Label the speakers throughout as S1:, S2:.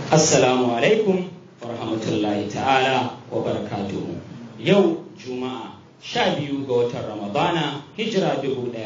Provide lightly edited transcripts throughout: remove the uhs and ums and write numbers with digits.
S1: Assalamu alaikum wa rahmatullahi ta'ala wa barakatuhu. Yau Juma'a 12 ga watan Ramadana hijira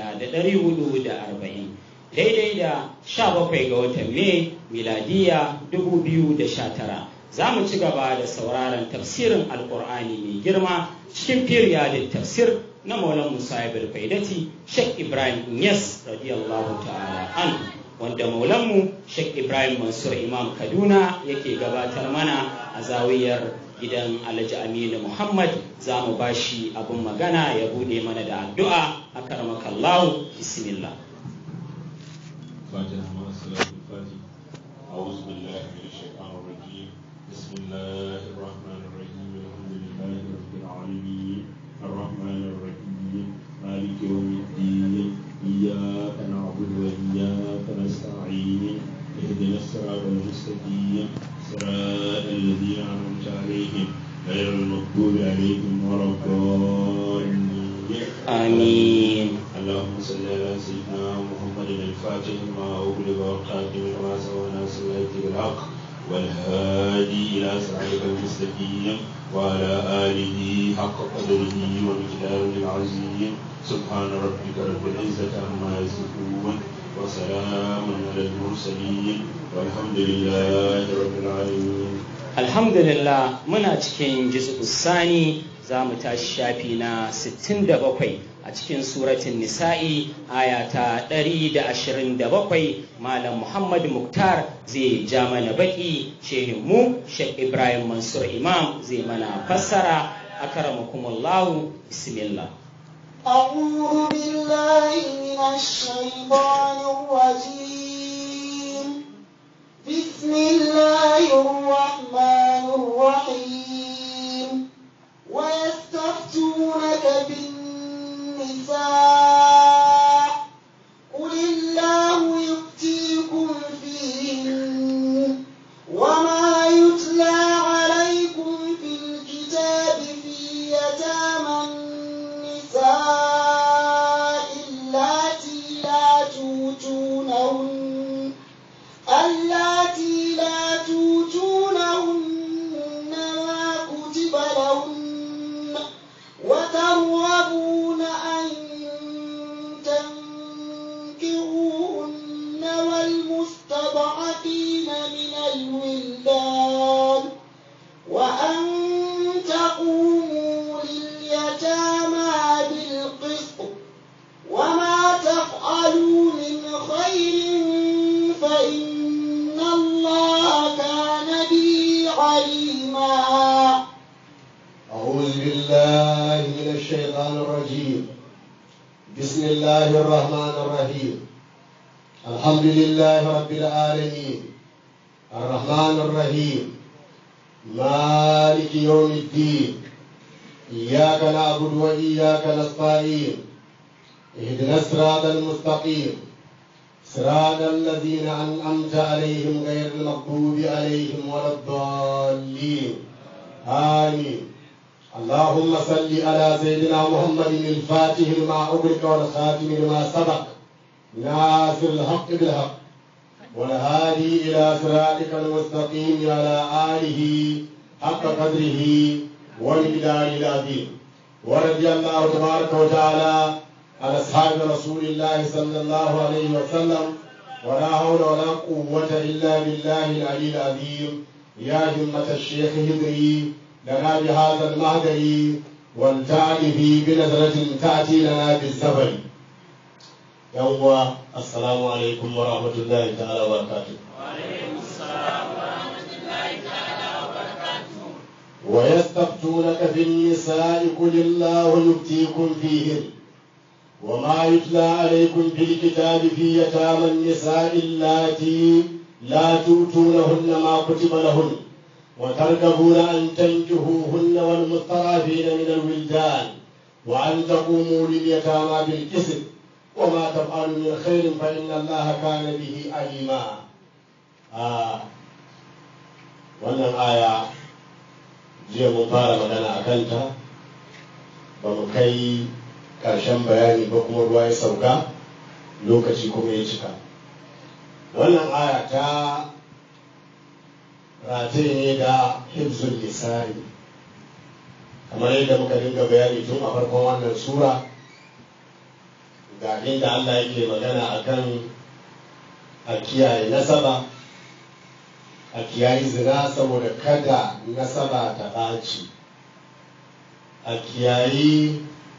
S1: 1440 daidai da 17 ga watan Mai miladiya 2019. Za mu ci gaba da sauraron tafsirin Alƙur'ani mai girma cikin firiyadin tafsir na Maulan Musa Ibn Faidati Sheikh Ibrahim Inyas radiyallahu ta'ala anhu, wanda maulanmu Sheikh Ibrahim Mansur Imam Kaduna yake gabatar mana a zawiyar gidan Alhaji Aminu Muhammad. Za mu bashi abin magana ya bude mana da addu'a. Akaramakallahu, bismillah.
S2: فاتحة مع الصلاة الفاتحة. أعوذ بالله من الشيطان الرجيم. بسم الله الرحمن الرحيم. الحمد لله رب العالمين الرحمن الرحيم مالك يوم الدين إياك نعبد وإياك نستعين اهدنا الصراط المستقيم صراط الذين أنعمت عليهم غير المغضوب عليهم ولا الضالين.
S1: آمين.
S2: اللهم صل على سيدنا محمد الفاتح لما أغلق والخاتم لما سبق ناصر الحق بالحق والهادي إلى صراطك المستقيم وعلى آله حق قدره ومقداره العظيم. سبحان ربك رب العزة عما يصفون وسلام على المرسلين والحمد لله رب العالمين.
S1: Alhamdulillah, muna cikin juz'u sani, za mu tashi shafi na 67 a cikin suratun nisa'i aya ta 127. Malam Muhammad Muktar zai ja mana baki, shehinmu Sheikh Ibrahim Mansur Imam zai mana fassara. Akramakumullahu, bismillah.
S3: أعوذ بالله من الشيطان الرجيم. بسم الله الرحمن الرحيم. ويستفتونك في النساء قل الله يفتيكم فيهن وما يتلى عليكم في الكتاب في يتامى النساء اللاتي لا توتونهن ما كتب لهن وترغبون أن تنكحوهن والمستضعفين من الولدان وأن تقوموا لليتامى بالقسط وما تفعلوا من خير فإن الله كان به عليما.
S4: أعوذ بالله من الشيطان الرجيم. بسم الله الرحمن الرحيم. الحمد لله رب العالمين الرحمن الرحيم مالك يوم الدين إياك نعبد وإياك نستعين اهدنا الصراط المستقيم صراط الذين أنعمت عليهم غير المغضوب عليهم ولا الضالين. آمين. اللهم صل على سيدنا محمد الفاتح لما أغلق والخاتم لما سبق ناصر الحق بالحق والهادي إلى صراطك المستقيم على آله حق قدره ومقداره العظيم. ورضي الله تبارك وتعالى على أصحاب رسول الله صلى الله عليه وسلم ولا حول ولا قوة إلا بالله العلي العظيم. يا همة الشيخ هدري لنا بهذا المهدر والتعرف بنظرة تأتي لنا بالسفر. يوم السلام عليكم ورحمة الله تعالى وبركاته.
S1: وعليكم السلام ورحمة الله تعالى وبركاته.
S4: ويستفتونك في النساء قل الله يفتيكم فيهن وما يتلى عليكم في الكتاب في يتامى النساء اللاتي لا تؤتونهن ما كتب لهن وترغبون أن تنكحوهن والمستضعفين من الولدان وأن تقوموا لليتامى بالقسط وما تفعلوا من خير فإن الله كان به عليما. wannan aya jiya mun fara magana a kanta, ba mu kai ƙarshen bayani ba kuma ruwa ya sauka lokaci kuma ya cika. Wannan aya ta rataye ne da hibzul lisani, kamar yadda muka dinga bayani tun a farkon wannan sura. Ga inda Allah yake magana akan a kiyaye nasaba, a kiyaye zina saboda kada nasaba ta ɓaci, a kiyaye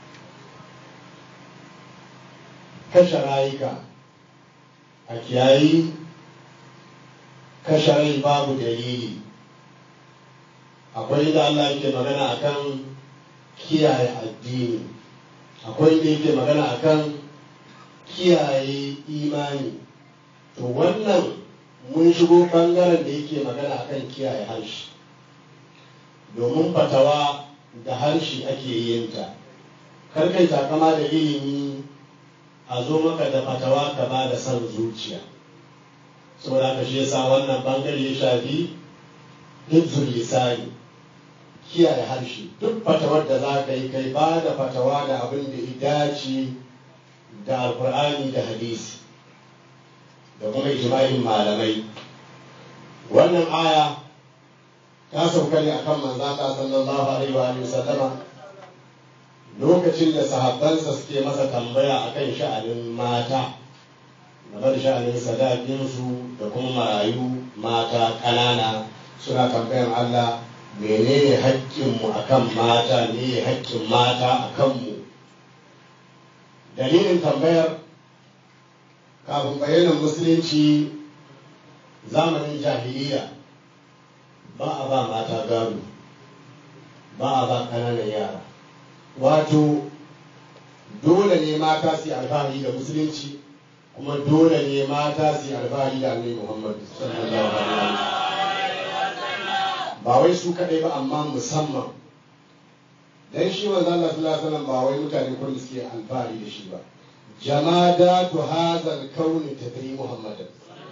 S4: kashe rayuka, a kiyaye kashe rai babu dalili. Akwai inda Allah yake magana akan kiyaye addini, akwai inda yake magana akan kiyaye imani. To wannan mun shigo ɓangaren da yake magana akan kiyaye harshe, domin fatawa da harshe ake yin ta. Karkai takama da ilimi a zo maka da fatawa ka ba da son zuciya. Saboda haka shi yasa wannan ɓangare ya shafi hibzul lisani, kiyaye harshe. Duk fatawar da za ka yi kai ba da fatawa da abin da ya dace da alkur'ani da hadisi da kuma ijma'in malamai. Wannan aya ta sauka ne akan manzata sallallahu alaihi wa sallama lokacin da sahabbansa suke masa tambaya akan sha'anin mata, game da sha'anin sadakinsu da kuma marayu mata ƙanana. Suna tambayan Allah, menene haƙƙinmu akan mata, ne haƙƙin mata a kanmu? Dalilin tambayar, kafin bayanan musulunci zamanin jahiliya ba a ba mata gado, ba a ba ƙananan yara. Wato dole ne mata su yi alfahari da musulunci, kuma dole ne mata su yi alfahari da Annabi Muhammad sallallahu alaihi wasallam. Ba wai su kaɗai ba, amma musamman dan shi manzo Allah sallallahu alaihi wasallam ba wai mutane kullum suke alfahari da shi ba. Jamadatu hadzal kauni tadri Muhammadan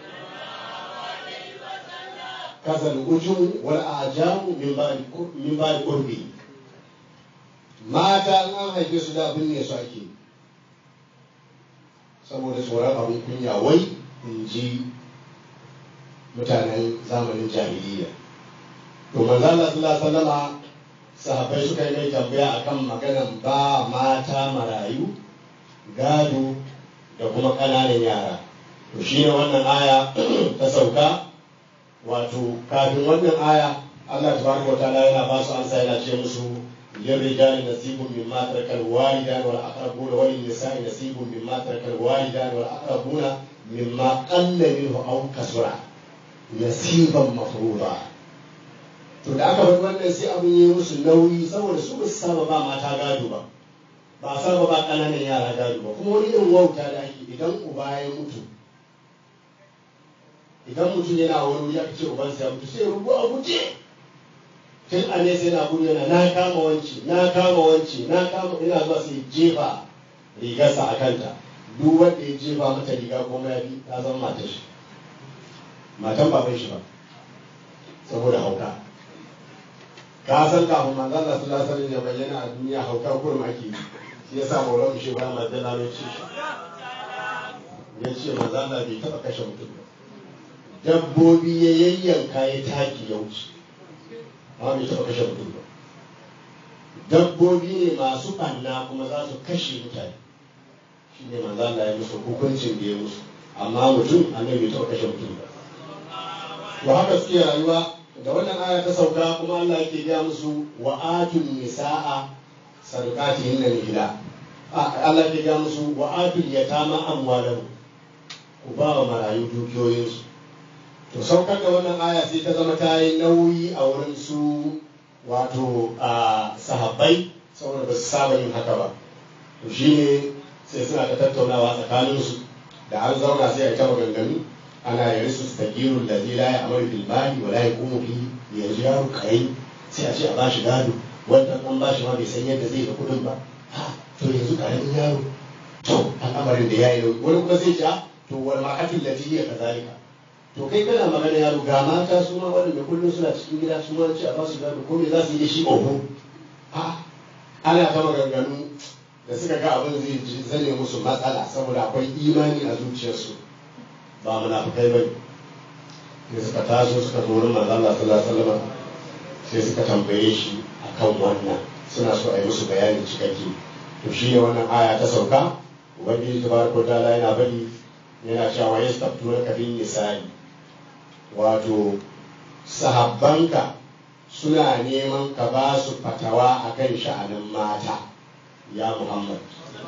S4: kazal ujum wal ajamu min ba'di qurbi. Mata an haife su da binne su ake saboda tsoron abin kunya, wai in ji mutanen zamanin jahiliya. To manzo Allah sallallahu alaihi wasallama sahabbai suka yi mai tambaya akan maganan ba mata marayu gado da kuma ƙananan yara. To shi ne wannan aya ta sauka. Wato kafin wannan aya Allah tabaraka wa ta'ala yana ba su ansa, yana ce musu lirrijali nasibun mimma tarakal walidani wal aqrabuna wa lin nisa'i nasibun mimma tarakal walidani wal aqrabuna mimma qalla minhu aw kasura nasiban mafruḍa. To da aka faɗi wannan sai abin yi musu nauyi, saboda su ba su saba ba mata gado ba, ba a saba ba ƙananan yara gado ba. Kuma wani irin wauta da ake, idan uba ya mutu, idan mutum yana wani wuri aka ce ubansa ya mutu, sai rubu a guje tun a nesa yana gudu yana na kama wanci, na kama wanci, na kama, ina zuwa sai jefa rigarsa a kanta. Duk wanda ya jefa mata riga ko mayafi ta zama matar shi, matan baban shi ba, saboda hauka. Ka san kafin manzo Allah sallallahu alaihi wasallam ya bayyana a duniya hauka kurum ake yi. Shi yasa Maulana shi ba madalla ne ce ya ce manzo Allah bai taba kashe mutum ba. Dabbobi ya yayyanka ya taki ya wuce, amma bai taba kashe mutum ba. Dabbobi ne masu ɓanna kuma za su kashe mutane, shi ne manzo Allah ya musu hukuncin da ya musu, amma mutum annabi bai taba kashe mutum ba. To haka suke rayuwa. Da wannan aya ta sauka kuma Allah yake gaya musu wa atun nisaa sadaqatihinna nihla. Allah yake gaya musu wa atul yatama amwalahum, ku ba wa marayu dukiyoyinsu. To saukar da wannan aya sai ta zama ta yi nauyi a wurin su wato sahabbai, saboda ba su saba yin haka ba. To shine sai suna ta tattaunawa tsakaninsu, da an zauna sai a ta maganganu. Ana yarisu stagirun da zai laye amari bilmani wa laye kuma fi yanzu yaro kayi sai a ce a bashi gado, wanda an bashi ma bai san yadda zai ga kudin ba. Ha, to yanzu karamin yaro, to al'amarin da ya yi wani kuma zai ce to wani ma'atin da jiya ka zalika. To kai kana magana yaro, ga mata su ma waɗanda kullum suna cikin gida su ma ce a basu gado, ko me za su yi da shi oho. Ha, ana ta maganganu da suka ga abin zai zane musu matsala, saboda akwai imani a zuciyarsu, ba munafukai bane. sai suka taso suka zo wurin manzo Allah sallallahu alaihi wasallam sai suka tambaye shi akan wannan suna so a yi musu bayani cikakke. To shi ne wannan aya ta sauka, ubangiji tabaraka wa ta'ala yana bari yana cewa yastaftunaka bin nisa'i, wato sahabbanka suna neman ka ba su fatawa akan sha'anin mata ya Muhammad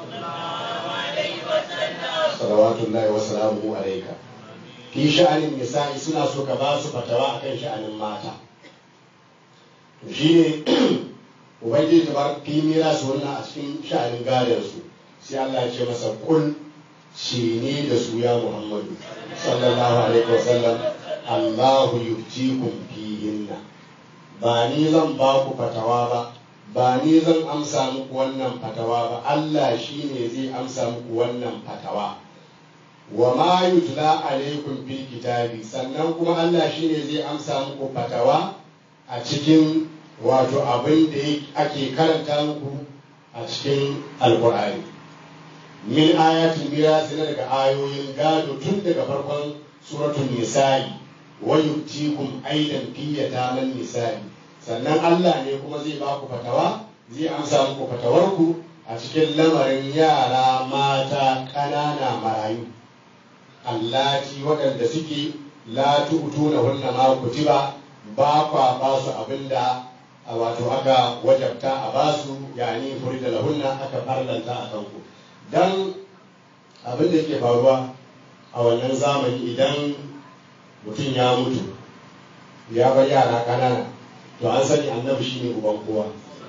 S4: salawatullahi wa salamuhu alayka. Fi sha'anin nisa'i suna so ka ba su fatawa akan sha'anin mata. To shi ne ubangiji tabaraka fi mira su wannan a cikin sha'anin gadon su, sai Allah ya ce masa kul ce ne da su ya Muhammadu sallallahu alaihi wasallam Allahu yuftikum fihinna, ba ni zan ba ku fatawa ba, ba ni zan amsa muku wannan fatawa ba, Allah shine zai amsa muku wannan fatawa. Wa ma yutla alaikum fil kitabi, sannan kuma Allah shine zai amsa muku fatawa a cikin wato abin da ake karanta muku a cikin alkur'ani. Min ayatul mirasi, na daga ayoyin gado tun daga farkon suratul nisa'i, wa yutikum aidan fi yataman nisa'i, sannan Allah ne kuma zai ba ku fatawa, zai amsa muku fatawarku a cikin lamarin yara mata ƙanana marayu, allati waɗanda suke la tu'tuna hunna ma kutiba, ba kwa ba su abinda wato aka wajabta a basu, yani furida lahunna, aka farlanta a kanku. Dan abin da ke faruwa a wannan zamani, idan mutum ya mutu ya bar yara ƙanana, to an sani annabi shine uban kowa.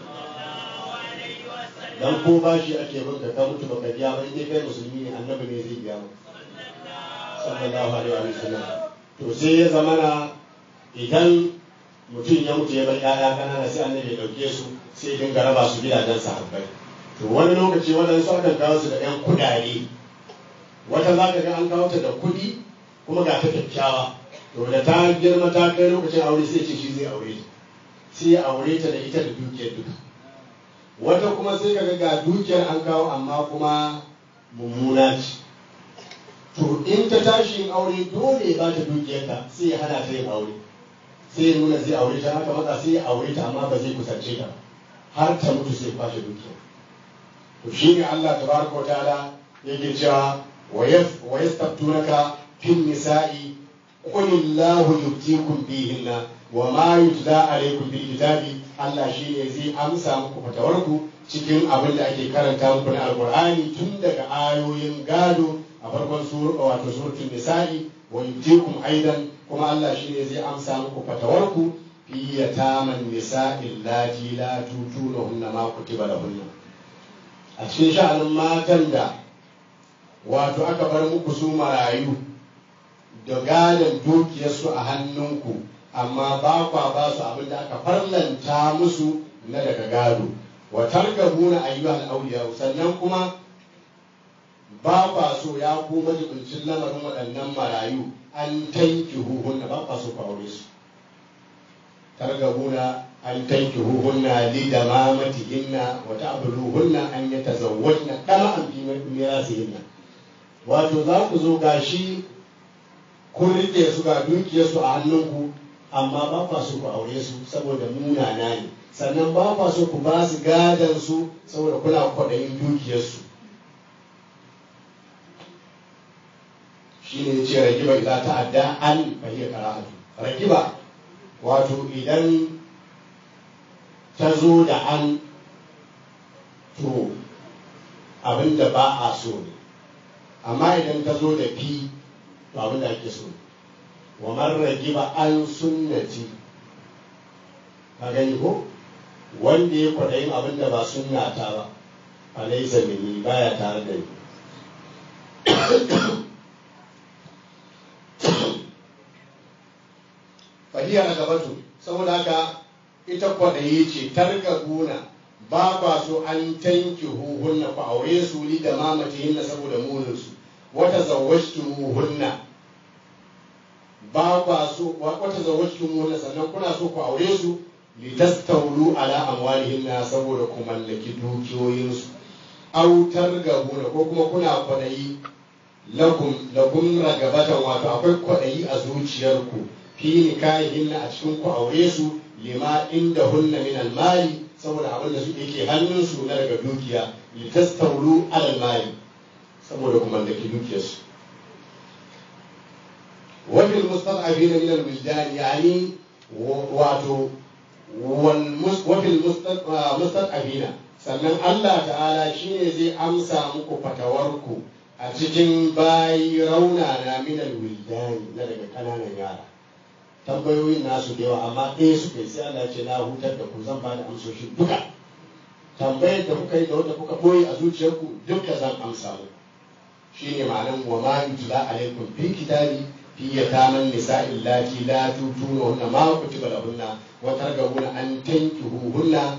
S4: Dan ko bashi ake bin ka mutu baka biya ba, in kai musulmi ne annabi ne zai biya maka sallallahu alaihi wa sallam. To sai ya zamana idan mutum ya mutu ya bar ƴaƴa ƙanana, sai annabi ya ɗauke su sai ya dinga raba su gidajen sahabbai. To wani lokaci waɗansu akan kawo su da ƴan kuɗaɗe, wata za ka ga an kawo ta da kuɗi kuma ga ta kyakkyawa, to da ta girma ta kai lokacin aure sai ce shi zai aure ta, sai ya aure ta da ita da dukiyar duka. Wata kuma sai ka ga dukiyar an kawo amma kuma mummuna ce, to in ta tashi yin aure dole ya ba ta dukiyarta, sai ya hana ta yin aure, sai ya nuna zai aure ta, haka matsa sai ya aure ta amma ba zai kusance ta har ta mutu, sai kwashe dukiyar. To shi ne Allah tabaraka wa ta'ala yake cewa wa yastaftunaka fin nisa'i qul Allahu yuftikum fihinna wa ma yutla alaykum bil kitabi, Allah shi ne zai amsa muku fatawarku cikin abin da ake karanta muku na alqur'ani tun daga ayoyin gado a farkon wato suratul nisa'i, wa yuftikum aidan, kuma Allah shi ne zai amsa muku fatawarku fi yataman nisa'i allati la tutunahunna ma kutiba lahunna, a cikin sha'anin matan da wato aka bar muku su marayu da gadon dukiyarsu a hannunku, amma ba kwa ba su abin da aka farlanta musu na daga gado. Wa targabuna ayyuhal awliya, sannan kuma ba kwa so ya ku majibincin lamarin waɗannan marayu an tankihuhunna, ba kwa so ku aure su. Targabuna an tankihuhunna li damamatihinna wa ta'buluhunna an yatazawwajna dama'an fi mirasihinna, wato za ku zo gashi kun rike su ga dukiyarsu a hannunku, amma ba kwa so ku aure su saboda munana ne, sannan ba kwa so ku ba su gadon su saboda kuna kwaɗayin dukiyarsu. Shi ne ce ragiba idan ta'adda an fahiyar karatu. Ragiba wato idan ta zo da an, to abinda ba a so ne, amma idan ta zo da fi, to abinda ake so ne. Wa man ragiba an sunnati, ka gani ko, wanda ya kwaɗayin abinda ba sunnata ba, a laisa mini, baya tare da ni. Fahiyar gabatu, saboda haka ita kwaɗayi ce, targabuna, ba kwa so an tanki huhunna, ku aure su li da mamatihinna saboda muninsu, wata zawwajtumuhunna, ba kwa so wata zawwajtumuhunna, sannan kuna so ku aure su li tastawlu ala amwalihinna saboda ku mallaki dukiyoyinsu, aw targabuna, ko kuma kuna kwaɗayi lakum ragabatan, wato akwai kwaɗayi a zuciyarku fi nikahihinna a cikin ku aure su lima inda hunna min almali saboda abin da su yake hannunsu na daga dukiya litastawlu alal mali saboda ku mallaki dukiyarsu wa fil mustad'afina min alwildan yani wato wa fil mustad'afina sannan Allah ta'ala shine zai amsa muku fatawarku a cikin bayi raunana min alwildan na daga kananan yara tambayoyin nasu da yawa amma ɗaya suka yi sai Allah ce na hutar da ku zan ba da amsoshin duka tambayar da kuka yi da wanda kuka ɓoye a zuciyarku duka zan amsa mu shine ma'anan wa ma yutla alaikum fi kitabi fi yataman nisa'i allati la tutunahunna ma kutiba lahunna wa targabuna an tankihuhunna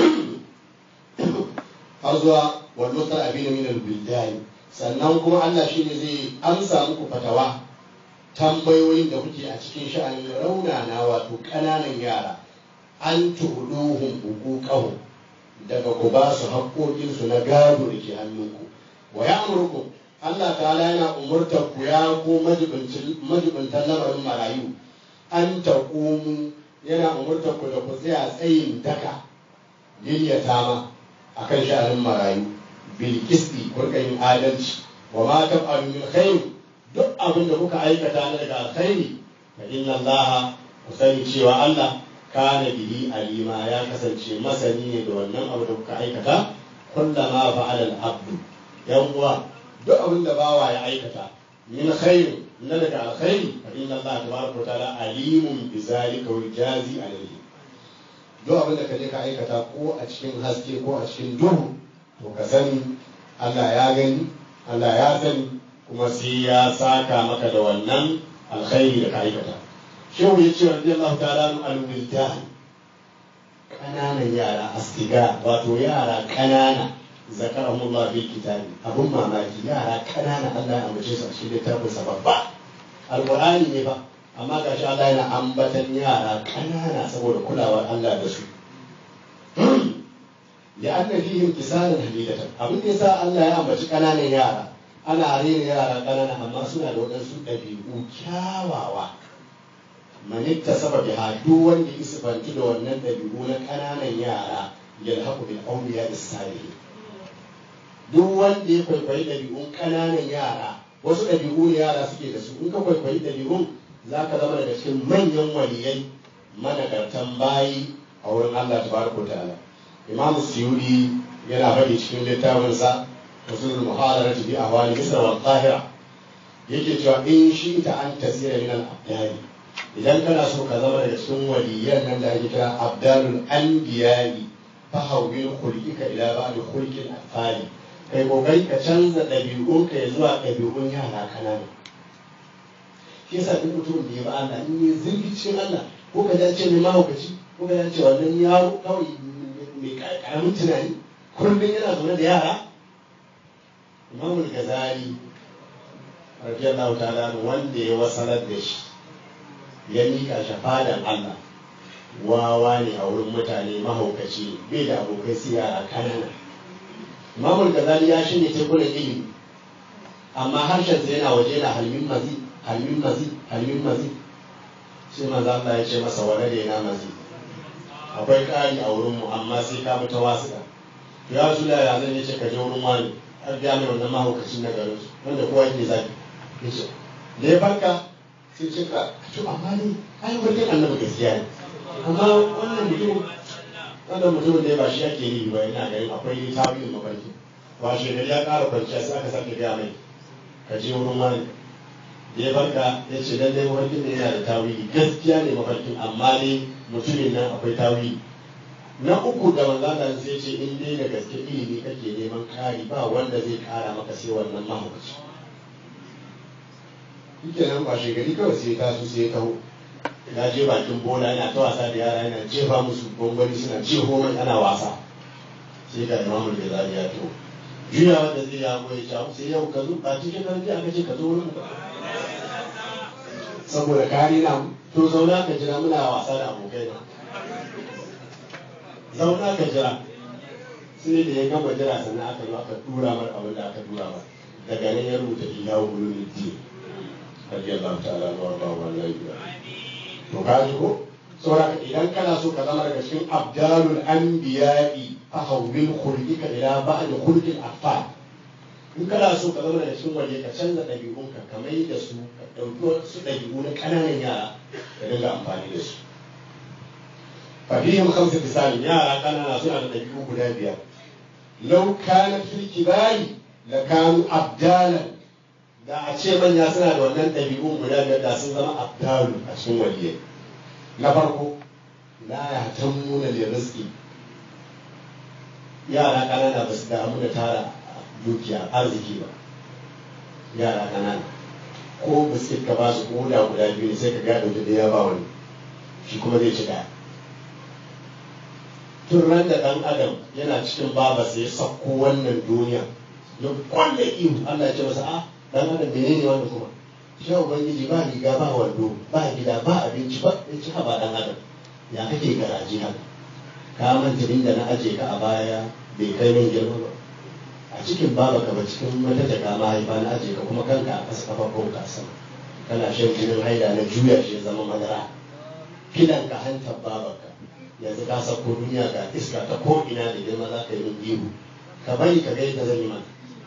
S4: har zuwa wal musta'abina min al-bildan sannan kuma Allah shine zai amsa muku fatawa tambayoyin da kuke a cikin sha'anin raunana wato ƙananan yara an tuhuduhum huquqahum daga ku ba su haƙoƙinsu na gado da ke hannunku wa ya'murukum Allah ta'ala yana umurtar ku ya ko majibintan lamarin marayu an taqumu yana umurtar ku da ku tsaya tsayin daka lil yatama akan sha'anin marayu bil qisti kurkan adalci wa ma taf'alu min khair duk abin da kuka aikata na daga alkhairi fa inna Allah ku sani cewa Allah kana bihi alima ya kasance masani ne da wannan abu da kuka aikata kullama fa'ala al-abdu yan uwa duk abin da bawa ya aikata min khair na daga alkhairi fa inna Allah tabaraka wa ta'ala alimun bi zalika wa jazi alayhi duk abin da ka je ka aikata ko a cikin haske ko a cikin duhu to ka sani Allah ya gani Allah ya sani kuma sai ya saka maka da wannan alkhairi da ka aikata shehu ya ce radiyallahu ta'ala al-wildan kananan yara astiga wato yara kanana zakarahumullah bil kitabi abun mamaki yara kanana Allah ya ambace su a cikin littafin sa babba alqur'ani ne ba amma gashi Allah yana ambatan yara kanana saboda kulawar Allah da su لأن فيهم كسالا حديدة abin da yasa Allah ya ambaci kananan yara ana rena yara ƙanana amma suna da waɗansu ɗabi'u kyawawa manitta sababi ha duk wanda ya sifanci da wannan ɗabi'u na ƙananan yara yalhaqu bil awliya as-salihin duk wanda ya kwaikwayi ɗabi'un ƙananan yara wasu ɗabi'u ne yara suke da su in ka kwaikwayi ɗabi'un za ka zama daga cikin manyan waliyai managartan bayi a wurin Allah tabaraka wa ta'ala Imam Suyuti yana faɗi cikin littafinsa usul muhadarati bi ahwali misr wal qahira yake cewa in shi ta an tasira min al abdali idan kana so ka zama daga cikin waliyan nan da ake kira abdalul anbiya'i fa hawil khulqika ila ba'd khulqil atfali kai kokari ka canza ɗabi'unka ya zuwa ɗabi'un yara kanana shi yasa duk mutum da ya ba Allah in yi zirgi cikin Allah ko ka dace mai mahaukaci ko ka dace wannan yaro kawai mai karamin tunani kullum yana zaune da yara Imamul Ghazali radiyallahu ta'ala wanda ya wasalar da shi ya mika shi fadan Allah wawa ne a wurin mutane mahaukaci bai da abokai su yara kanana Imamul Ghazali ya shine tekunan ilimi amma harshen sa yana waje na halmin mazi sai manzo Allah ya ce masa walade na mazi akwai ƙari a wurinmu amma sai ka bi ta wasu da ya su da ya zan yace ka je wurin wani har da mai wannan mahaukacin na garin su wanda kowa yake zaki yace da ya farka sai ce ka to amma ni ai wani annabi gaskiya ne amma wannan mutum da ba shi yake yi ba ina ganin akwai tawilin mafarki washe gari ya ƙara kwanciya sai aka sake gaya mai ka je wurin wani da ya farka ya ce lallai mafarkin da yana da tawili gaskiya ne mafarkin amma ne mutumin nan akwai tawili na uku da manzana sai ce in dai da gaske ilimi kake neman kari ba wanda zai kara maka sai wannan mahaukaci yake nan kwashe gari kawai sai ta su sai taho ya je bakin bola yana ta wasa da yara yana jefa musu gwangwani suna jeho mai ana wasa sai ga Imamul Ghazali ya to juya wanda zai ya goye ta sai yau ka zo ba cikin karfi aka ce ka zo wurin saboda kari na to zauna ka jira muna wasa da abokai na zauna ka jira sai da ya gama jira sannan aka zo aka tura mar abin da aka tura mar daga nan ya rubuta ilahu ulul din radiyallahu ta'ala wa wallahi ka ji ko saboda idan kana so ka zama daga cikin abdalul anbiya'i fa hawwil khulqika ila ba'd khulqil afal in kana so ka zama daga cikin waje ka canza ɗabi'unka ka mai da su ka ɗauki wasu ɗabi'u na ƙananan yara ka dinga amfani da su fahim khamsa tisali yara ƙanana suna da ɗabi'u guda biyar law kana fil kibari la kanu abdalan da a ce manya suna da wannan ɗabi'un guda biyar da sun zama abdalu a cikin waliyai na farko la yahtamuna li rizqi yara ƙanana ba su damu da tara dukiya arziki ba yara ƙanana ko biskit ka ba su ko da guda biyu sai ka gada da ya ba wani shi kuma zai ci ɗaya tun ran da ɗan adam yana cikin baba sai ya sauko wannan duniya ya kwalle ihu Allah ya ce masa a ɗan adam menene wannan kuma shi ubangiji ba riga ba wando ba gida ba abinci ba ya ci ba ɗan adam ya kake garaji haka ka manta inda na aje ka a baya bai kai min girma ba a cikin baba ka ba cikin wata jaka mahaifa na aje ka kuma kanka a ƙasa kafafun ka sama kana shan jinin haida na juya shi zama madara kidan ka hantar babarka yanzu ka sako duniya ga iska ta ko ina da girma za ka yi min ihu ka bari ka ga yadda zan yi mana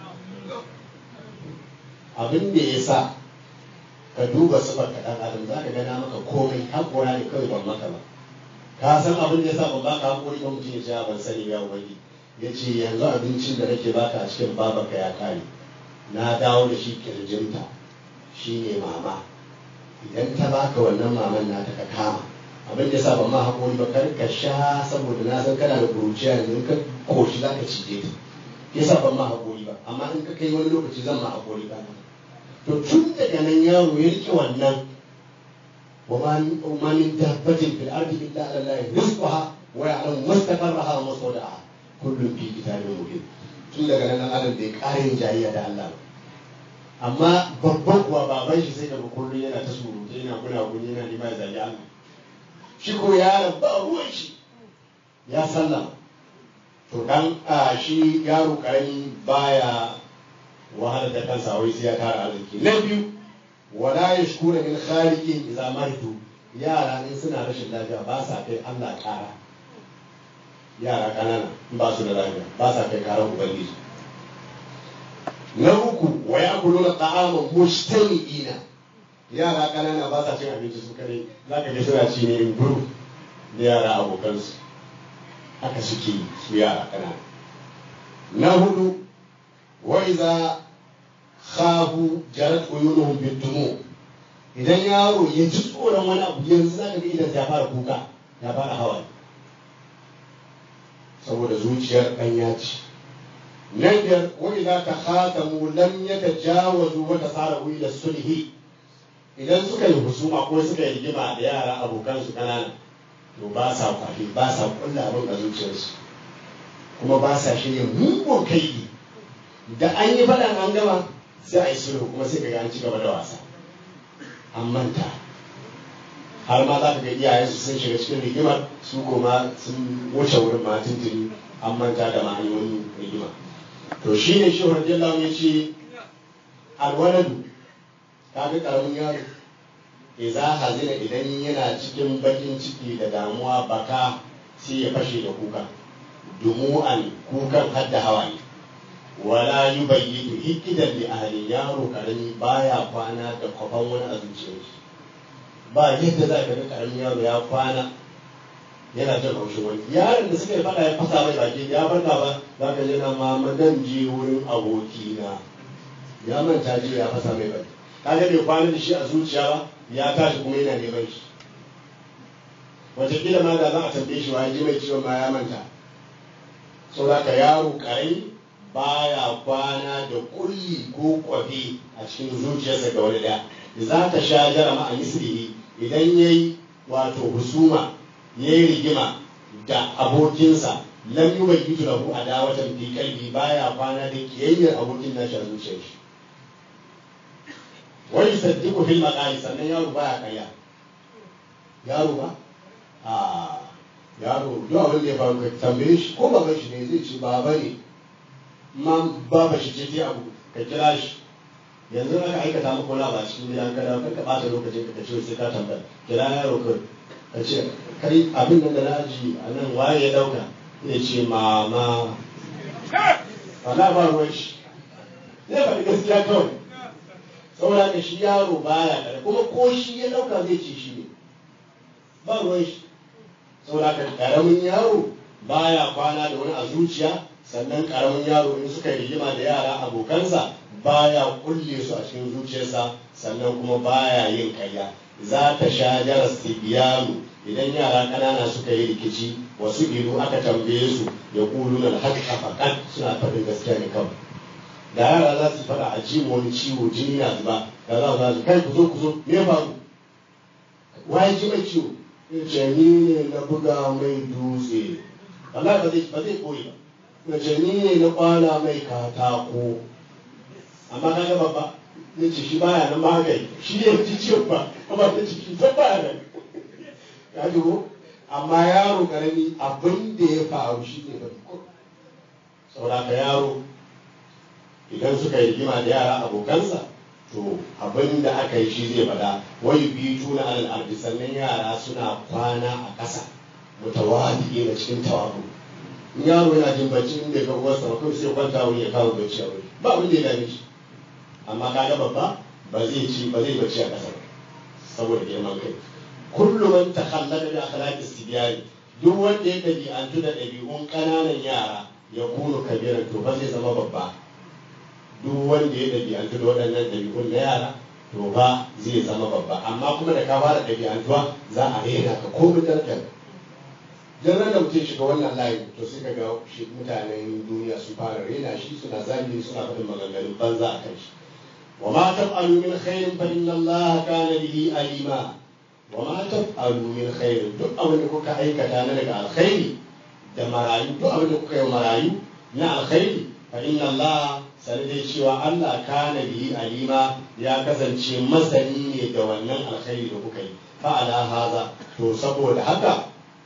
S4: abin da ya sa ka duba sifar ka ɗan adam za ka gana maka komai haƙura ne kawai ban maka ba ka san abin da ya sa ban baka haƙuri ba mutum ya ce ban sani ya ubangi ya ce yanzu abincin da nake baka a cikin babarka ya kare na dawo da shi kirjinta shi ne mama idan ta baka wannan maman na ta ka kama abin da ya sa ban ma haƙuri ba kar ka sha saboda na san kana da kuruciya yanzu in ka koshi za ka cije ta ya sa ban ma haƙuri ba amma in ka kai wani lokaci zan ma haƙuri ba to tun daga nan yaro ya rike wannan وما من دابة في الأرض إلا على الله رزقها ويعلم مستقرها ومستودعها كل في كتاب مبين tun daga nan adam bai ƙarin jayayya da Allah amma babban kuwa baban shi sai daga kullum yana ta surutu yana guna yana nema ya zagi Allah shi ko yaron ba ruwan shi ya sallama to dan shi yaro karami baya wahalar da kansa wai sai ya tara arziki na biyu wala yashkura min khaliqin idza maridu yara ne suna rashin lafiya ba sa kai Allah kara yara kanana ba su da lafiya ba sa kai karan ubangiji na uku wa yakuluna ta'aman mujtami'ina yara kanana ba sa cin abinci su kare zaka ga suna ci ne in group da yara abokansu haka suke su yara kanana na hudu wa idza khafu jarat uyunuhum bidumu idan yaro ya ji tsoron wani abu yanzu zaka ga idan ya fara kuka ya fara hawaye saboda zuciyar ɗanya ce na biyar wa idza takhatamu lam yatajawazu wa tasarahu ila sulhi idan suka yi husuma ko suka yi rigima da yara abokansu kanana to ba sa kwafi ba sa kulla abin a zuciyarsu kuma ba sa shirya mugun kaidi da an yi faɗan an gama sai a yi sulhu kuma sai ka ga an ci gaba da wasa an manta har ma za ka ga iyayensu sun shiga cikin rigimar su kuma sun wuce wurin ma tuntuni an manta da ma'anonin rigima to shi ne shi radiyallahu ya ce alwaladu ka ga karamin yaro idza hazina idan yana cikin bakin ciki da damuwa baka sai ya fashe da kuka dumu'an kukan hadda hawaye wala yubayyitu hikidan li ahli yaro karami baya kwana da kwafan wani a zuciyar shi ba yadda za ka ga karamin yaro ya kwana yana jin haushin wani yaron da suka yi fada ya fasa mai baki ya farka ba za ka jina mamadan je wurin abokina ya manta je ya fasa mai baki kaga bai kwana da shi a zuciya ba ya tashi kuma yana neman shi wataƙila ma da za a tambaye shi wa ji mai ciwon ma ya manta saboda ka yaro ƙarami baya kwana da kulli ko kwafi a cikin zuciyarsa ga wani daya za ta sha jarama a mislihi idan yayi wato husuma yayi rigima da abokinsa lam yubayyitu lahu adawatan fi qalbi baya kwana da kiyayyar abokin nashi a zuciyar shi wa yusaddiqu fil maqali sannan yaro baya kaya yaro ba yaro duk abin da ya faru ka tambaye shi ko baban shi ne zai ce baba ne ma baba shi ce ta abu ka kira shi yanzu aka aikata maka wani ba cikin gidan ka dawo ka ɓata lokacin ka ce sai ka tambaya kira yaro ka ce kai abin nan da na aji a nan waye ya ɗauka ya ce mama wala ba ruwan shi zai faɗi gaskiya kawai saboda ka shi yaro baya kada kuma ko shi ya ɗauka zai ce shi ne ba ruwan shi saboda ka ƙaramin yaro baya kwana da wani a zuciya sannan ƙaramin yaro in suka yi rigima da yara abokansa baya kulle su a cikin zuciyarsa sannan kuma baya yin karya za ta sha jaras tibiyanu idan yara ƙanana suka yi rikici wasu ilu aka tambaye su ya kulu na haƙƙa faƙat suna faɗin gaskiya ne kawai da yara za su faɗa a ji wani ciwo jini na zuba da za su kai ku zo me faru waye ji mai ciwo jani ne na buga mai dutse wallahi ba zai koyi ba jani ne na kwana mai katako amma kaga babba ne ce shi baya nan ba gai shi ne ji ciwo ba amma ta ciki ta baya nan ya ji ko amma yaro karami abin da ya faru shi ne ba ko saboda ka yaro idan suka yi rigima da yara abokansa to abin da aka yi shi zai faɗa wai biyu tuna alal ardi sannan yara suna kwana a ƙasa mutawadi na cikin tawabu in yaro yana jin bacci in bai ga uwarsa ba kawai sai kwanta wuri ya kawo bacci a wuri ba abin da ya dame shi amma kaga babba ba zai bacci a ƙasa ba saboda girman kai kullu man takhallaqa bi akhlaqi sibyani duk wanda ya ɗabi'antu da ɗabi'un ƙananan yara ya kunu kabiran to ba zai zama babba duk wanda ya ɗabi'antu da waɗannan ɗabi'un na yara to ba zai zama babba amma kuma da ka fara ɗabi'antuwa za a rena ka komai darajar ran da mutum shiga wannan layin to sai ka ga shi mutanen duniya su fara rena shi suna zagi suna faɗin maganganun banza a kan shi wa ma taf'alu min khairin fa inna Allah kana bihi alima wa ma taf'alu min khairin duk abin da kuka aikata na daga alkhairi da marayu duk abin da kuka yi marayu na alkhairi fa inna Allah sai dai cewa Allah kana bihi alima ya kasance masani ne da wannan alkhairi da kuka yi fa ala haza to saboda haka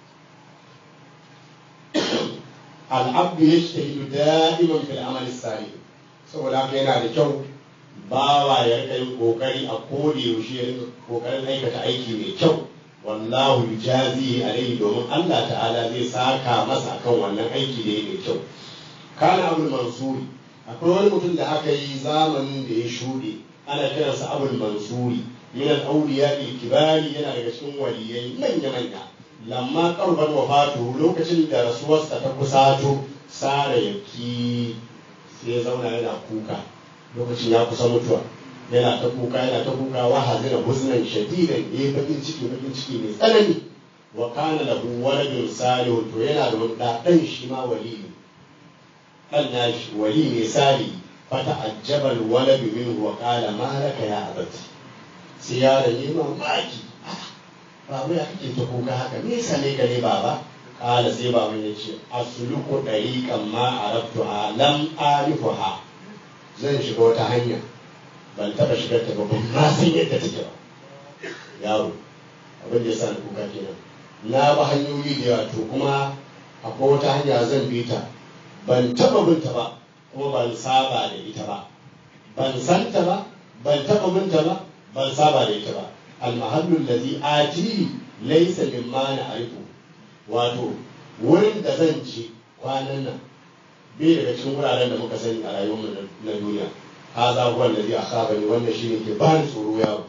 S4: al'abdu yajtahidu da'iman fil amali salih saboda haka yana da kyau bawa ya rika yin kokari a koda yaushe ya rika kokarin aikata aiki mai kyau wallahu yujazi alaihi domin Allah ta'ala zai saka masa akan wannan aiki da yake mai kyau kana abul mansuri akwai wani mutum da aka yi zamanin da ya shuɗe ana kiransa abul mansuri min al-awliya al-kibari yana daga cikin waliyai manya lamma qarban wafatu lokacin da rasuwarsa ta kusato sara yaki sai ya zauna yana kuka lokacin ya kusa mutuwa yana ta kuka wa hazina huznan shadidan bakin ciki mai tsanani wa kana lahu waladun salihun to yana da wani dan shi ma waliyi kan nashi wali mai sali fata ajjabal waladu minhu wa qala ma laka ya abati sai yaron yi mamaki babu ya kake ta kuka haka me yasa ne gare baba kala sai baban ya ce asluku dariqan ma arabtuha lam arifuha zan shiga wata hanya ban taba shigar ta ba ban ma san yadda take ba yaro abin da yasa ni kuka kenan na ba hanyoyi da yawa to kuma akwai wata hanya zan bi ta ban taba binta ba kuma ban saba da ita ba ban santa ba ban taba binta ba ban saba da ita ba almahallu allazi ati laysa mimma na'rifu wato wurin da zan ci kwanan nan bai daga cikin wuraren da muka sani a rayuwarmu na duniya haza huwa allazi akhafani wannan shine ke bani tsoro yawo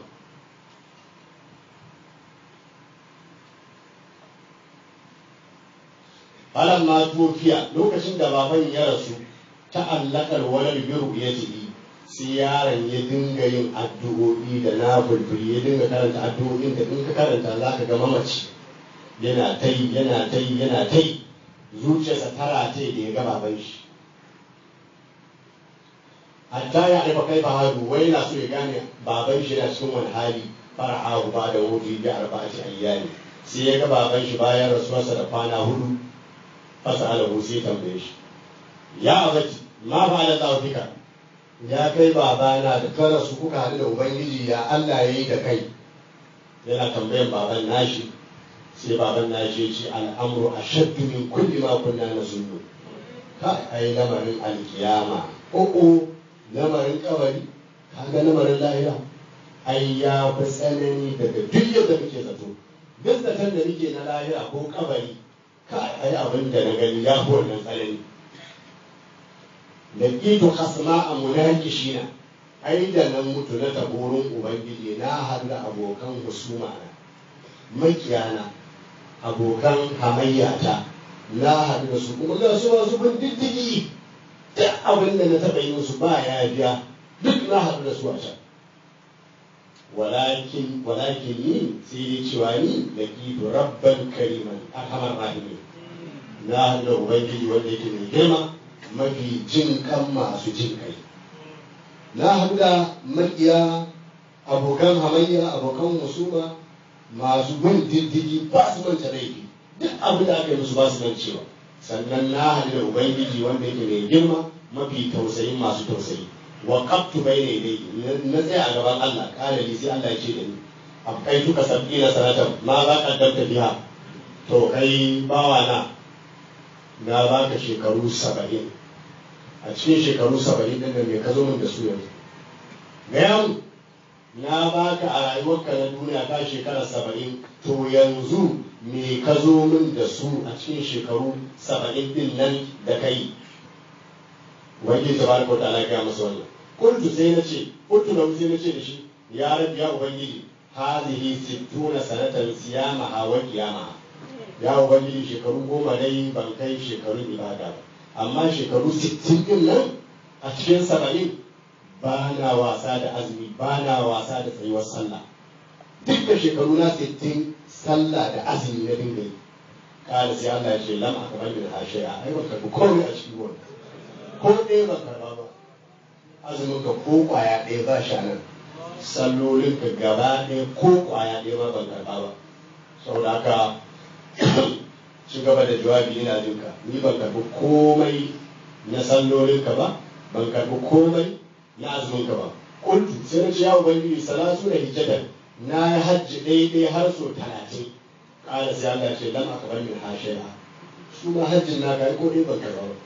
S4: falamma tufiya lokacin da baban ya rasu ta'allaqal walad bi ru'yatihi sai yaron ya dinga yin addu'o'i da na bulbuli ya dinga karanta addu'o'in da in ka karanta za ka ga mamaci yana ta yi zuciyarsa tara ta da ya ga baban shi hatta ya aifa kai ba hadu wai yana so ya gane baban shi yana cikin wani hali fara'ahu ba da wuce bi arba'ati ayyami sai ya ga baban shi bayan rasuwarsa da kwana 4 fasa alahu sai tambaye shi ya abati ma fa'ala tawfika ya kai babana da kara su kuka haɗu da ubangiji ya Allah ya yi da kai yana tambayan baban nashi sai baban nashi ya ce al'amru ashaddu min kulli ma kunna nazunnu ka ai lamarin alkiyama lamarin kabari kaga lamarin lahira ai ya fi tsanani daga duk yadda muke zato. Duk zaton da muke na lahira ko kabari ka ai abin da na gani ya fi wannan tsanani. laqitu hasma munaqishina ai da nan mutu na taburin ubangiji na haɗu da abokan husuma na makiyana abokan hamayyata na haɗu da su kuma ga su masu bin diddigi duk abin da na taɓa yi musu ba ya biya duk na haɗu da su a can walakin ni sai dai cewa ni laqitu rabban kariman arhamar rahimin na haɗu da ubangiji wanda yake mai girma mafi jin kan masu jin kai. Na haɗu da maƙiya abokan hamayya abokan musuma masu bin diddigi ba su manta laifi duk abin da aka yi musu ba su mancewa. Sannan na haɗu da ubangiji wanda yake mai girma mafi tausayin masu tausayi. Wa qaftu bayna yadayhi na tsaya a gaban Allah kana li sai Allah ya ce da ni abqaituka sab'ina sanatan ma za qaddamta biha to kai bawa na baka shekaru 70 a cikin shekaru 70 ɗin da me ka zo min da su yanzu gaya mu na baka a rayuwarka na duniya ka shekara 70 to yanzu me ka zo min da su a cikin shekaru 70 ɗin nan da kai wani tabaraka wa ta'ala ya masa wannan kuntu sai na ce da shi ya rabbi ya ubangiji hazihi 60 sanatan siyamaha wa qiyamaha ya ubangiji shekaru 10 dai ban kai shekarun ibada ba amma shekaru 60 din nan a cikin 70 ba na wasa da azumi ba na wasa da tsayuwar sallah duk da shekaru na 60 sallah da azumi na dinga yi kada sai Allah ya ce lam akbar min hashiya ai ban karbi komai a cikin wannan ko ɗaya ban karba ba azumin ka ko kwaya ɗaya ba sha nan sallolin ka gaba ɗaya ko kwaya ɗaya ba ban karba ba saboda haka ci gaba da jawabi ina jinka ni ban karbi komai na sallolinka ba ban karbi komai na azuminka ba kuntu sai na ce ya ubangiji salatu da hijjatan na yi hajji ɗaya har so 30 ƙara sai Allah ce lam aka bar min hashiya su ma hajjin na kai ko ɗaya ban karba ba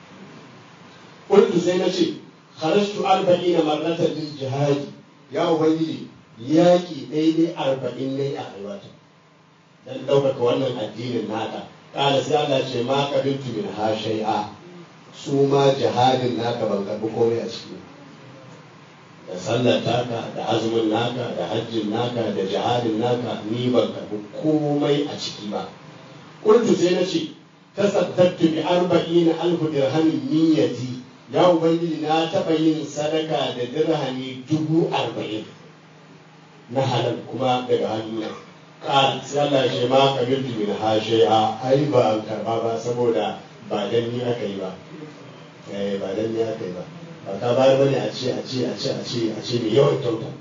S4: kuntu sai na ce kharajtu 40 marratan lil jihadi ya ubangiji yaƙi ɗaya 40 ne a rayuwata dan ɗaukaka wannan addinin naka ƙala sai Allah ce ma qabiltu min ha shay'a su ma jihadin naka ban karɓi komai a ciki da sallar taka da azumin naka da hajjin naka da jihadin naka ni ban karɓi komai a ciki ba qultu sai na ce tasaddaqtu bi 40,000 dirhamin niyyati ya ubangiji na taɓa yin sadaka da dirhami 40,000 na halal kuma daga hannuna ƙara sai Allah ya ce ma kabiltu min ha shay'a ai ba an karba ba saboda ba dan ni aka yi ba ba dan ni aka yi ba ba ka bayar bane a ce mai yawan kyauta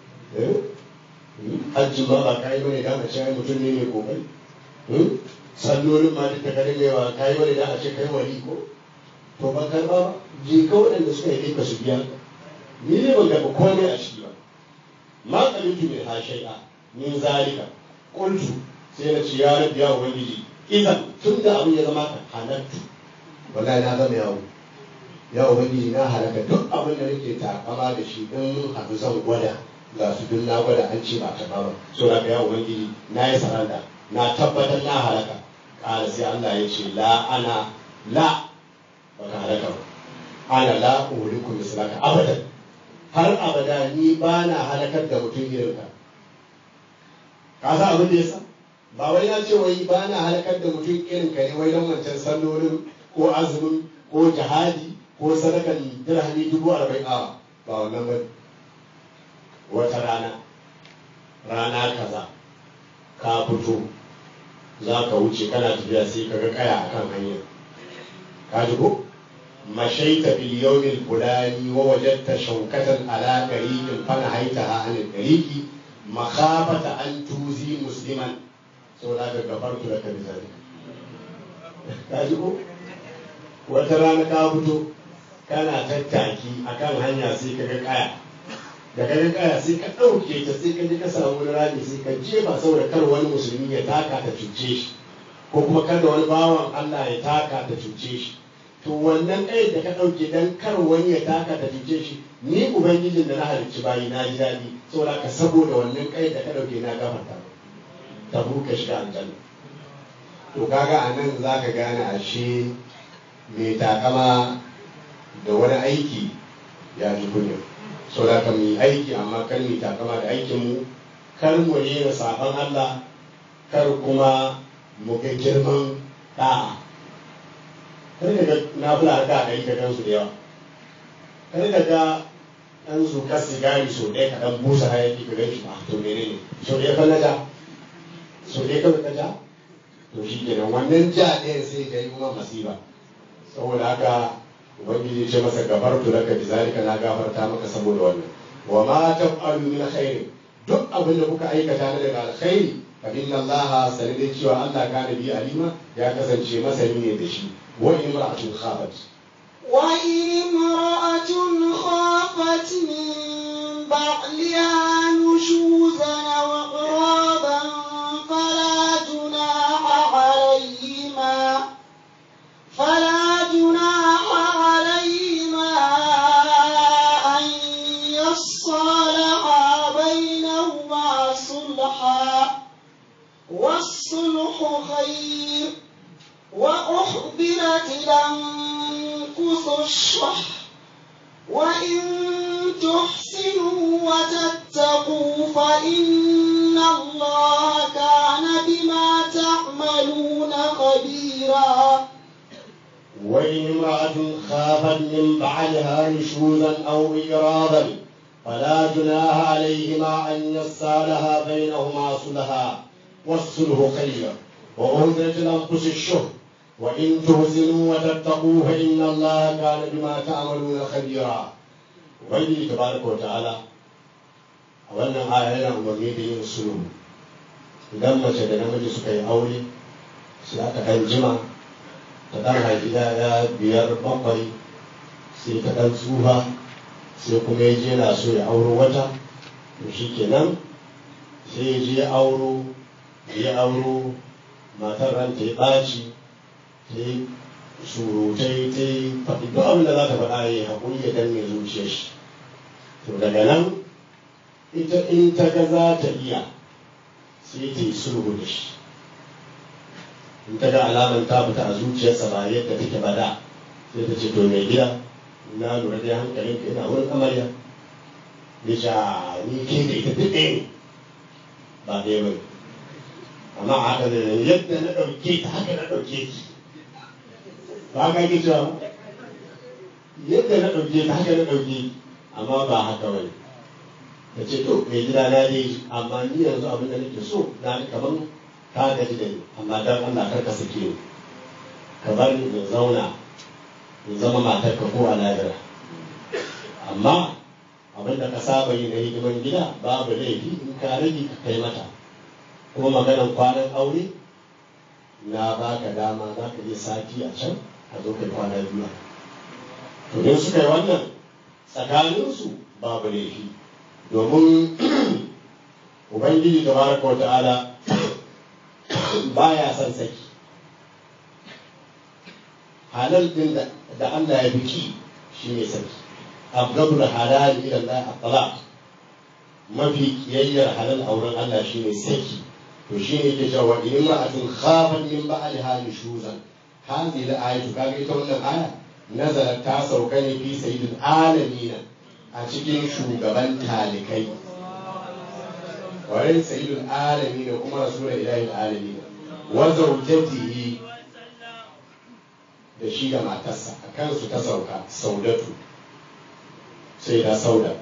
S4: hajji ma ba ka yi bane dan a ce ai mutum ne mai kokari sallolin ma duk da ka dinga yawa ka yi bane dan a ce kai wali ko to ban karba ba je ka waɗanda suka yi ka su biya ni ne ban karba komai a ciki ba ma kabiltu min ha shay'a min zalika kuntu sai na ce ya rabbi ya ubangiji idan tun da abin ya zama ka halattu wallahi na zama yawo ya ubangiji na halaka duk abin da nake takama da shi in mun haɗu zan gwada ga su duk na gwada an ce ba ta ba so da ya ubangiji na yi saranda na tabbatar na halaka ƙara sai Allah ya ce la ana la ba ka halaka ba ana la uhliku mislaka abadan har abada ni ba na halakar da mutum irin ka ka san abin da ya sa ba wai na ce wai ba na halakar da mutum irin ka ne wai don wancan sallolin ko azumin ko jihadi ko sadakan dirhami 40,000 a ba wannan ba wata rana kaza ka fito za ka wuce kana tafiya sai ka ga kaya akan hanya ka ji ko mashaita bil yawmil fulani wa wajadta shawkatan ala tariqin fa nahaitaha an tariqi makhafata an tuzi musliman sau da ga gafartu da kan zalika ka ji ko wata rana ka fito kana tattaki akan hanya sai ka ga kaya da ka ga kaya sai ka ɗauke ta sai ka je ka samu wani rami sai ka jefa saboda kar wani musulmi ya taka ta cuce shi ko kuma kada wani bawan Allah ya taka ta cuce shi to wannan ƙayar da ka ɗauke dan kar wani ya taka ta cuce shi, ni ubangijin da na halicci bayi na ji daɗi saboda ka saboda wannan ƙayar da ka ɗauke na gafarta ta buka shiga aljanna. To kaga a nan za ka gane ashe mai takama da wani aiki ya ji kunya. Saboda ka mu yi aiki amma kar mu takama da aikinmu, kar mu rena saɓon Allah, kar kuma mu ga girman ɗa'a. Kar ka ga na fula ka ɗari ka gansu da yawa. Kar ka ga ɗan zuƙar sigari sau ɗaya ka ɗan busa hayaki ka gan shi ba to mene ne. Sau ɗaya kan na ja. Sau ɗaya kawai ka ja. To shi kenan wannan ja ɗaya sai ka yi kuma masifa. Saboda haka Ubangiji ce masa gafartu laka bi zalika na gafarta maka saboda wannan. Wa ma taf'alu min khairin, duk abin da kuka aikata na daga alkhairi fa inna Allah sanadin cewa Allah kana bi alima ya kasance masani ne da shi. Wa imra'atun khafat
S3: وإن امرأة خافت من بعلها نشوزا أو إعراضا فلا جناح عليهما أن يصالحا بينهما صلحا والصلح خير وأحضرت الأنفس الشح وإن تحسنوا وتتقوا فإن الله كان بما تعملون خبيرا.
S4: وإن امرأة خافت من بعلها نشوزا أو إعراضا فلا جناح عليهما أن يصالحا بينهما صلحا والصلح خير وأحضرت الأنفس الشح وإن تحسنوا وتتقوا فإن الله كان بما تعملون خبيرا. وإن تبارك وتعالى wannan aya yana umarni da yin sulhu. Idan mace da namiji suka yi aure sai aka ɗan jima ta ɗan haifi ya biyar bakwai sai ta ɗan tsufa sai kuma ya je na so ya auro wata, to shi kenan sai ya je ya auro matar ran ta yi ɓaci ta yi surutai ta yi faɗi duk abin da za ta faɗa ya yi haƙuri ya danne zuciyar shi. To daga nan ita in ta ga za ta iya sai ta yi sulhu da shi. In ta ga alaman ta fita a zuciyarsa ba yadda take ba da sai ta ce to mai gida na lura da hankalin ka yana wurin amarya ya ce ni ke da ita duk ɗaya ne ba ɗaya ba amma a haka da yadda na ɗauke ta haka na ɗauke ki ba ka ke cewa yadda na ɗauke ta haka na ɗauke ki amma ba haka ba ne. Ta ce to mai gida na dai amma ni yanzu abin da nake so na kaman ka gaji da ni amma dan Allah kar ka sake ni ka bar ni in zauna in zama matar ka ko a lahira, amma abin da ka saba yi na hidiman gida babu laifi in ka rage ka kai mata, kuma maganan kwanan aure na baka dama za ka je sati a can a zo kai kwana biyu. To don suka yi wannan tsakaninsu babu laifi, domin Ubangiji tabaraka wa ta'ala baya son saki. Halal din da Allah ya biki shi ne saki. Abgadul halal ila Allah at-talaq, mafi kiyayyar halal auren Allah shi ne saki. To shi ne yake cewa in imra'atun khafat min ba'liha nushuzan, hadhihi al-ayatu kaga ita wannan aya nazarat ta sauka ne fi sayyidil alamin, a cikin shugaban talikai. Warin sayyidul alamin da kuma rasulul ilahi alamin wa zawjatihi da shi da matarsa a kansu ta sauka Saudatu, sai da Sauda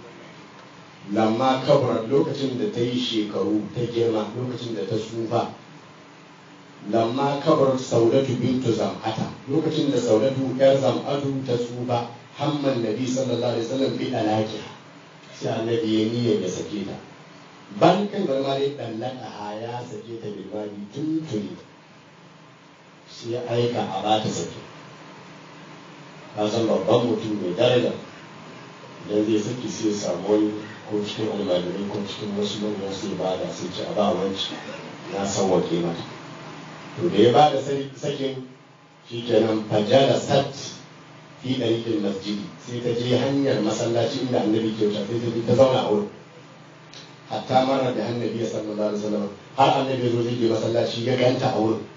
S4: lamma kabrar lokacin da ta yi shekaru ta girma, lokacin da ta tsufa. Lamma kabrar Saudatu bintu Zam'ata, lokacin da Saudatu yar Zam'atu ta tsufa, hamman nabi sallallahu alaihi wasallam bi dalaki, sai annabi ya niyyar ya sake ta. Ban kan garma dai dallaka ya sake ta bilmani tuntuni, sai ya aika a ba ta sake. Ka san babban mutum mai daraja idan zai saki sai ya samu wani ko cikin almajirai ko cikin wasu manyan sai ba da sai ce a ba wanci na sauwake mata. To da ya ba da sakin shikenan fajalasat fi ɗariƙin masjidi sai ta je hanyar masallaci inda annabi ke wuce sai ta je ta zauna a wurin hatta marar da annabi sallallahu alaihi wasallam har annabi ya zo zai je masallaci ya ganta a wurin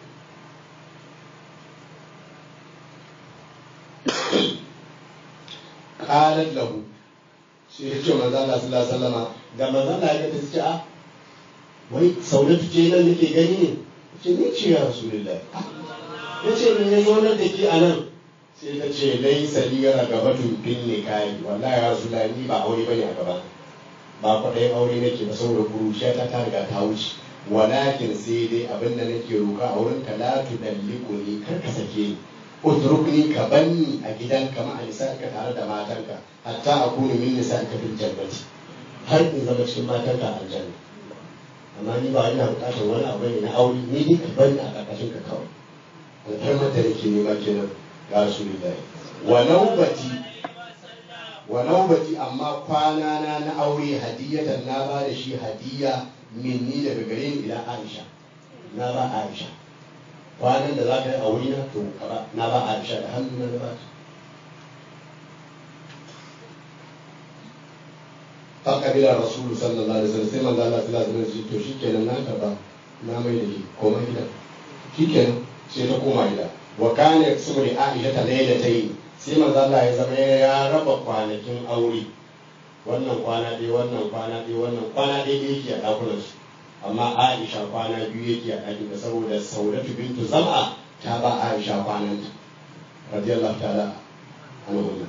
S4: qalat lahu sai ya ce manzo Allah sallallahu alaihi wasallam da manzo Allah ya ga ta ce a wai Saudatu ce nan nake gani ne ce ni ce ya rasulullahi ya ce me ya zo nan da ke a nan sai ta ce laisa li ragabatun fil nikahi wallahi ya rasulullahi ni ba aure bane a gaba ba kwaɗayin aure nake ba saboda kuruciya ta riga ta wuce walakin sai dai abin da nake roka a wurin ka la tudalliquni kar ka sake ni utrukni ka banni a gidanka ma a nisa'ika tare da matanka hatta akunu min nisa'ika fil jannati har in zama cikin matanka a aljanna amma ni ba ina buƙatar wani abu ne na aure ni dai ka banni a ƙarƙashin ka kawai alfarmar da nake nema kenan ya rasulullahi wa naubati amma kwana na aure hadiyatan na ba da shi hadiya minni daga gare ni ila Aisha na ba Aisha kwanan da za ka yi a wurina to na ba Aisha da hannu na ba ta kabila rasulu sallallahu alaihi wasallam sai manzo Allah sallallahu alaihi wasallam to shikenan na karba na mai da shi koma gida shikenan sai ta koma gida wa kana yaksumu li Aisha ta laylatayn sai manzo Allah ya zama ya raba kwanakin aure wannan kwana ɗaya wannan kwana ɗaya wannan kwana ɗaya yake a ɗakunansu amma Aisha kwana biyu yake a ɗakin da saboda Saudatu bintu Zam'a ta ba Aisha kwananta radiyallahu ta'ala anha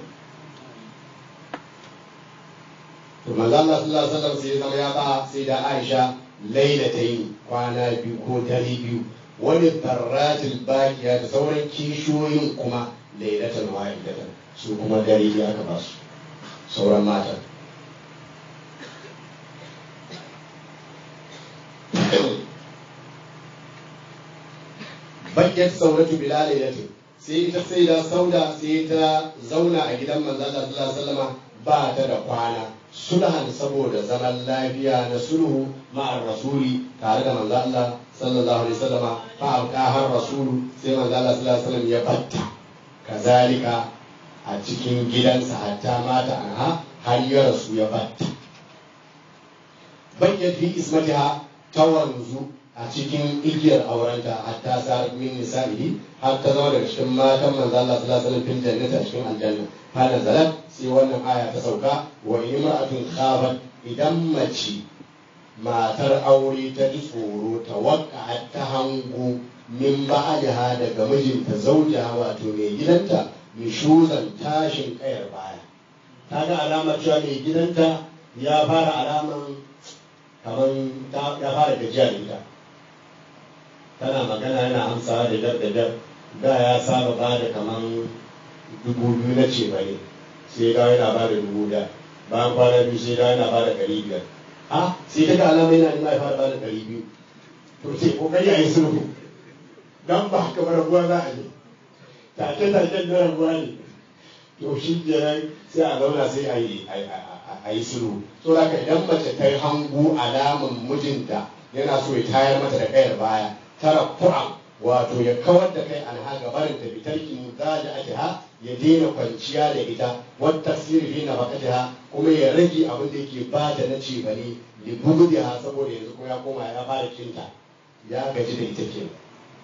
S4: to manzo Allah sallallahu alaihi wasallam sai zama ya ba sai da Aisha lailatayn kwana biyu ko dare biyu wani tarratil baqiya da sauran kishiyoyin kuma lailatan wahidatan su kuma dare ya aka ba su sauran matan bayyat Saudatu bila lailatin sai ita sai da Sauda sai ta zauna a gidan manzo Allah sallallahu alaihi wasallam ba ta da kwana sulhan saboda zaman lafiya na sulhu ma'ar rasuli tare da manzo Allah sallallahu alaihi wasallam fa alqahar rasulu sai manzo Allah sallallahu alaihi wasallam ya batta kazalika a cikin gidansa hatta mata anha har ya rasu ya batta bayyat fi ismatiha tawanzu a cikin igiyar aurenta hatta sarar min nisa'ihi har ta zama daga cikin matan manzo Allah sallallahu alaihi wasallam fil jannati a cikin aljanna fa nazalat sai wannan aya ta sauka wa imra'atun khafat idan mace matar aure ta ji tsoro ta waka ta hango min ba'daha daga mijinta zauja wato mai gidanta shuzan tashin kayar baya ta ga alamar cewa mai gidanta ya fara alaman kamar ya fara gajiya da ita tana magana yana amsawa da dar da ya saba ba da kaman 2,000 na ce bane sai da yana ba da 1,000 bayan kwana biyu sai da yana ba da 500 sai ta ga alama yana nima ya fara ba da 200 to sai kokari a yi sulhu don ba haka ba rabuwa za a yi take da rabuwa ne to shi kenan sai a zauna sai a yi sulhu so da idan mace ta yi hangu alaman mijinta yana so ya tayar mata da kayar baya tara Qur'an wato ya kawar da kai anha gabarin ta bitarki mudaja'atiha ya daina kwanciya da ita wat tafsir fi nafaqatiha kuma ya rage abin da yake ba ta na ce bane li bugdiha saboda yanzu kuma ya koma ya fara kinta ya gaji da ita kenan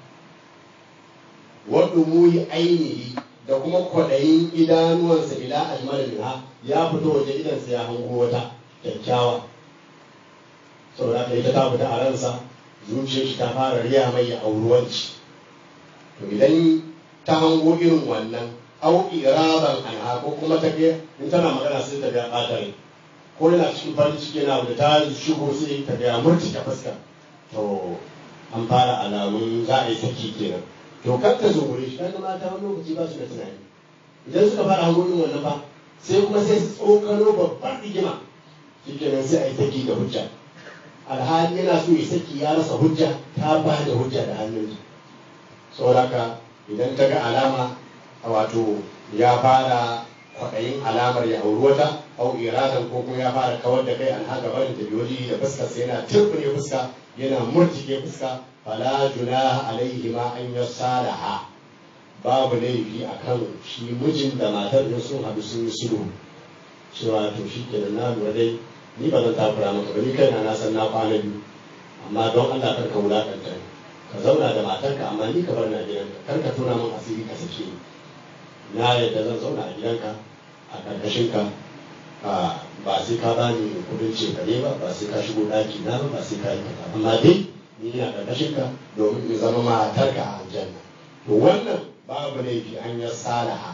S4: wa dumuyi ainihi da kuma kwadayin idanuwansa ila ajmalha ya fito waje idansa ya hango wata kyakkyawa saboda ita ta fita a ransa zuciyar shi ta fara riya mai ya auruwanci to idan ta hango irin wannan au iraban anha ko kuma ta ga in tana magana sai ta ga ɓatare ko yana cikin farin ciki yana da ta shigo sai ta ga murci ta fuska to an fara alamun za a yi saki kenan to kar ta zo gure shi dan mata wani lokaci ba su da tunani idan suka fara hango irin wannan ba sai kuma sai su tsokano babbar rigima shikenan sai a yi saki da hujja alhali yana so ya saki ya rasa hujja ta ba da hujja da hannun sauraka idan ta ga alama wato ya fara kwaɗayin alamar ya auri wata au iradan ko kuma ya fara kawar da kai alhaga barin da biyoji da fuska sai yana turbine fuska yana murtike fuska fala junaha alaihi ma an yasalaha babu laifi a kan shi mijin da matar da sun haɗu sun yi sulhu cewa to shi ke da na lura dai ni ba zan takura maka ba ni kaina na san na kwana biyu amma don Allah kar ka wulakanta ni ka zauna da matarka amma ni ka bar na gidanka kar ka tona min asiri ka sake ni na yadda zan zauna a gidanka a karkashin ka ba sai ka bani kudin cefane ba sai ka shigo ɗaki na ba sai ka yi kaza amma dai ni ina karkashin ka domin in zama matarka a aljanna to wannan babu laifi an ya salaha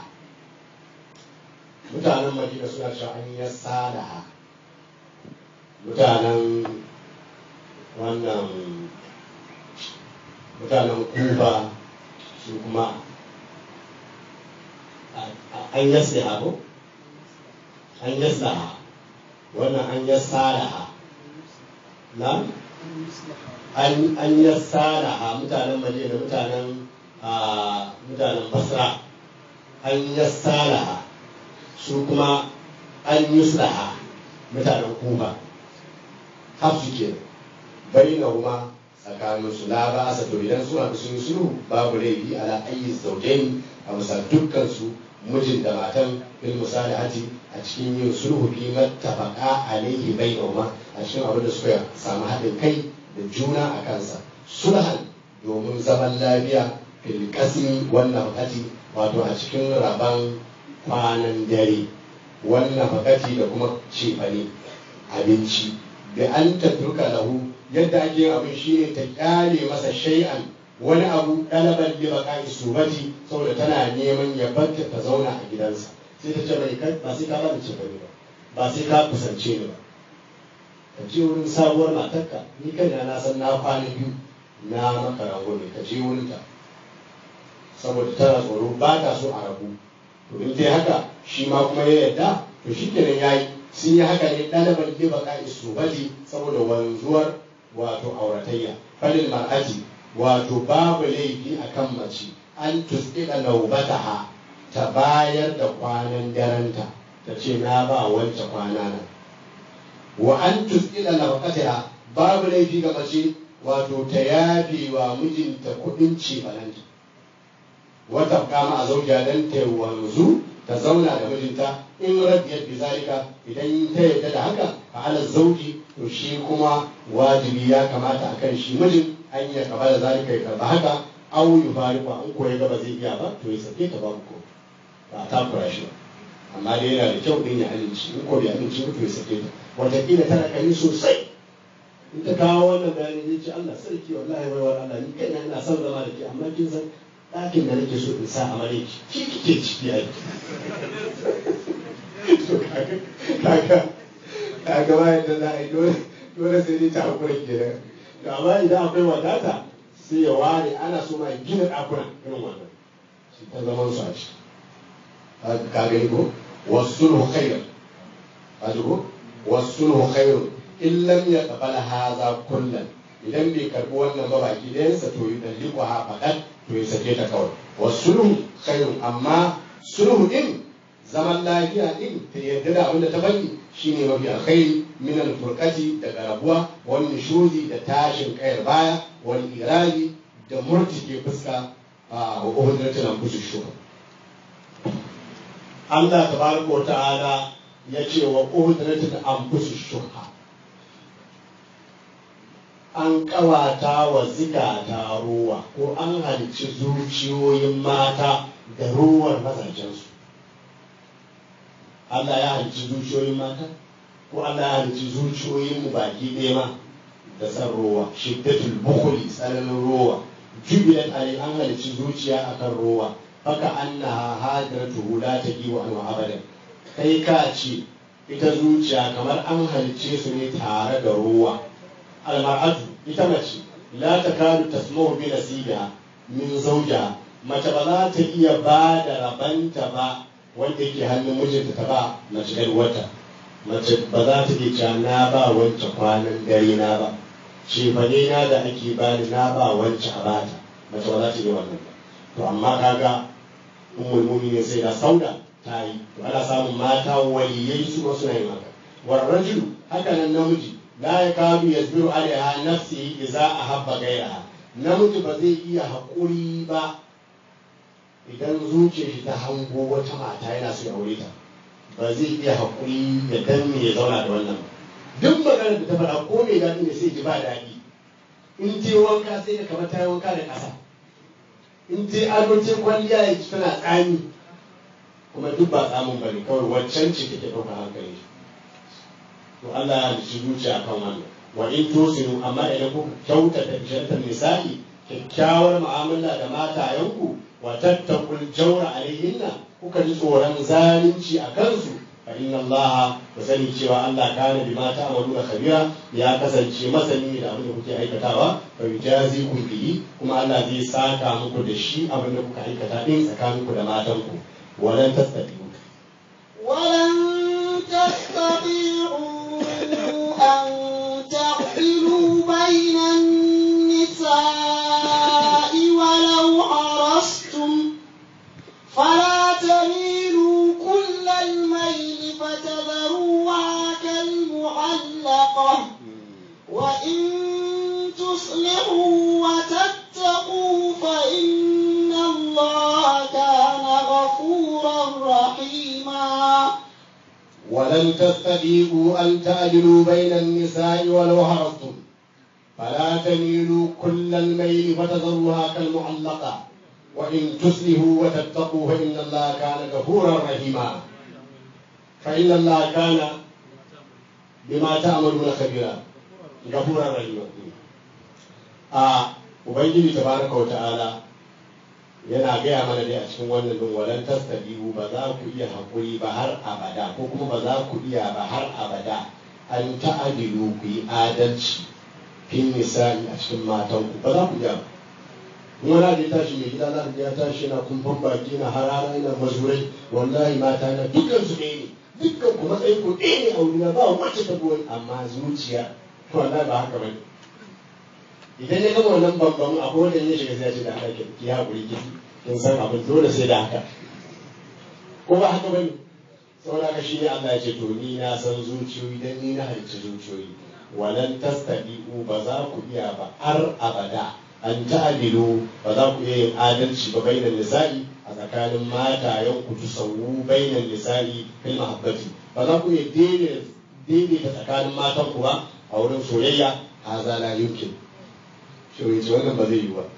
S4: mutanen madina suna cewa an ya salaha mutanen wannan mutanen kufa su kuma an yasliha ko an yaslaha wannan an yassalaha na an yassalaha mutanen madina mutanen basra an yassalaha su kuma an yuslaha mutanen kufa hafsu ke bainahuma tsakanin su la ba asa to idan suna da sun sulhu babu laifi ala ayyi zawjain a misal dukkan su mijin da matan bil musalahati a cikin yin sulhu fi mattafaqa alaihi bainahuma a cikin abin da suka samu haɗin kai da juna a kansa sulhan domin zaman lafiya fil qasmi wannan fakati wato a cikin raban kwanan dare wannan fakati da kuma cefane abinci da an tattuka lahu yadda ake abin shine ta kyale masa shay'an wani abu ɗalaban da baka isubati saboda tana neman ya barta ta zauna a gidansa sai ta ce mai kai ba sai ka bada ce ba sai ka kusance ni ba ka je wurin sabuwar matarka ni kaina na san na kwana biyu na maka rangwame ka je wurin ta saboda tana tsoro ba ta so a rabu to in ta haka shi ma kuma ya yarda to shi kenan yayi sun yi haka ne ɗalaban da baka isubati saboda wanzuwar wato auratayya falil mar'ati wato babu laifi akan mace an tusƙiƙa naubataha ta bayar da kwanan daranta ta ce na ba wancan kwana nan wa an tusƙiƙa nafaqataha babu laifi ga mace wato ta yafe wa mijinta kuɗin cefananta wata kama a zauja dan ta wanzu ta zauna da mijinta in radiyar bizalika idan ta yadda da haka a ala zauji to shi kuma wajibi ya kamata akan shi mijin an ya kaba da zalika ya karba haka au yi fariqa an koya gaba zai iya ba to ya sake ta babu ko ba ta kura shi ba amma dai yana da kyau din ya amince in ko bai amince to ya sake ta wataƙila tana kani sosai in ta kawo wannan bayani zai ce Allah sarki wallahi wai Allah ni kaina ina son zama da ke amma kin san ɗakin da nake so in sa a mare ki kike ciki ai to kaga bayan da za a yi dole sai dai ta hakura kenan to amma idan akwai wadata sai ya ware ana so ma gina ɗakuna irin wannan shi ta zaman su a ciki ka gani ko wasulhu khairun ka ji ko wasulhu khairun in lam yaqbal hadha kullan idan bai karbi wannan ba baki ɗayansa to yi dalliku ha faɗan to ya sake ta kawai wasulhu khairun amma sulhu din zaman lafiya din ta yarda da abin da ta bani shine mafi alkhairi min al-furqati da garabuwa wal nushuzi da tashin kayar baya wal irali da murtike fuska a uhudratin anfusu shuha Allah tabaraka wa ta'ala ya ce wa uhudratin anfusu shuha an kawata wa zikata ruwa ko an halicci zuciyoyin mata da ruwar mazajensu Allah ya halicci zuciyoyin mata ko Allah ya halicci zuciyoyin mu baki ɗaya ma da san ruwa shiddatul bukhli tsananin ruwa jubilat alai an halicci zuciya akan ruwa haka annaha hadratu la taqiwa an abadan kai ka ce ita zuciya kamar an halicce su ne tare da ruwa almar'atu ita mace la takadu tasma'u bi nasibiha min zawjiha mace ba za ta iya ba da rabanta ba wanda yake hannun mijinta ta ba mace ɗan wata mace ba za ta iya cewa na ba wancan kwanan dare na ba shefane na da ake bani na ba wancan a bata mace ba za ta iya wannan ba to amma kaga ummul mu'minin sai da sauda ta yi to ana samun mata waliyai su ma suna yin haka warrajulu haka nan namiji la yakadu yasbiru alaiha nafsihi idza ahabba ghayraha namiji ba zai iya haƙuri ba idan zuciyar shi ta hango wata mata yana so ya aure ta ba zai iya haƙuri ya danne ya zauna da wannan ba. Duk maganar da ta faɗa ko mai daɗi ne sai ji ba daɗi. In ce wanka sai ka kamar ta yi wanka da ƙasa. In ce ado ce kwalliya ya ji tana tsami. Kuma duk ba tsamin ba ne kawai waccan ce take ɗaukar hankali. To Allah ya halicci zuciya kan wannan. Wa in tosinu amma idan kuka kyautata bishantar misali kyakkyawar mu'amala da matayenku wa tattakul jawra alaihinna kuka ji tsoron zalunci a kansu fa inna Allah ku sani cewa Allah kana bima ta'maluna khabira ya kasance masani da abin da kuke aikatawa fa yujazikum bihi kuma Allah zai saka muku da shi abin da kuka aikata din tsakaninku da matanku walan tastati'u
S3: an ta'dilu bainan nisa'i walau harastum fala tamilu kullal mayli fatadharuha kal mu'allaqah wa in tuslihu wa tattaqu fa inna Allaha kana ghafuran rahima.
S4: ولن تستطيعوا أن تعدلوا بين النساء ولو حرصتم فلا تميلوا كل الميل فتذروها كالمعلقة وإن تصلحوا وتتقوا فإن الله كان غفورا رحيما فإن الله كان بما تعملون خبيرا غفورا رحيما. Ubangiji tabaraka wa ta'ala yana gaya mana dai a cikin wannan din walan tastadiu ba za ku iya hakuri ba har abada ko kuma ba za ku iya ba har abada an ta'adilu ku yi adalci fin nisa'i a cikin matanku ba za ku iya ba. Kuma na da tashi mai gida za ya tashi yana kumfan baki na harara yana mazurai wallahi mata na dukkan su ne dukkan ku matsayin ku ɗaya ne a wurina ba wacce ta goyi amma zuciya wallahi ba haka bane. Idan ya gama wannan bambam akwai wanda ya shiga sai ya ce da haka ki haƙuri kin san abin dole sai da haka ko ba haka bane. Saboda haka shi ne Allah ya ce to ni na san zuciyoyi dan ni na halicci zuciyoyi walan tastadi'u ba za ku iya ba har abada an ta'adilu ba za ku iya yin adalci ba bainan nisa'i a tsakanin matayen ku tusawu bainan nisa'i fil mahabbati ba za ku iya daidaita tsakanin matan ku ba a wurin soyayya haza la yumkin. Shi wannan ba zai yi ba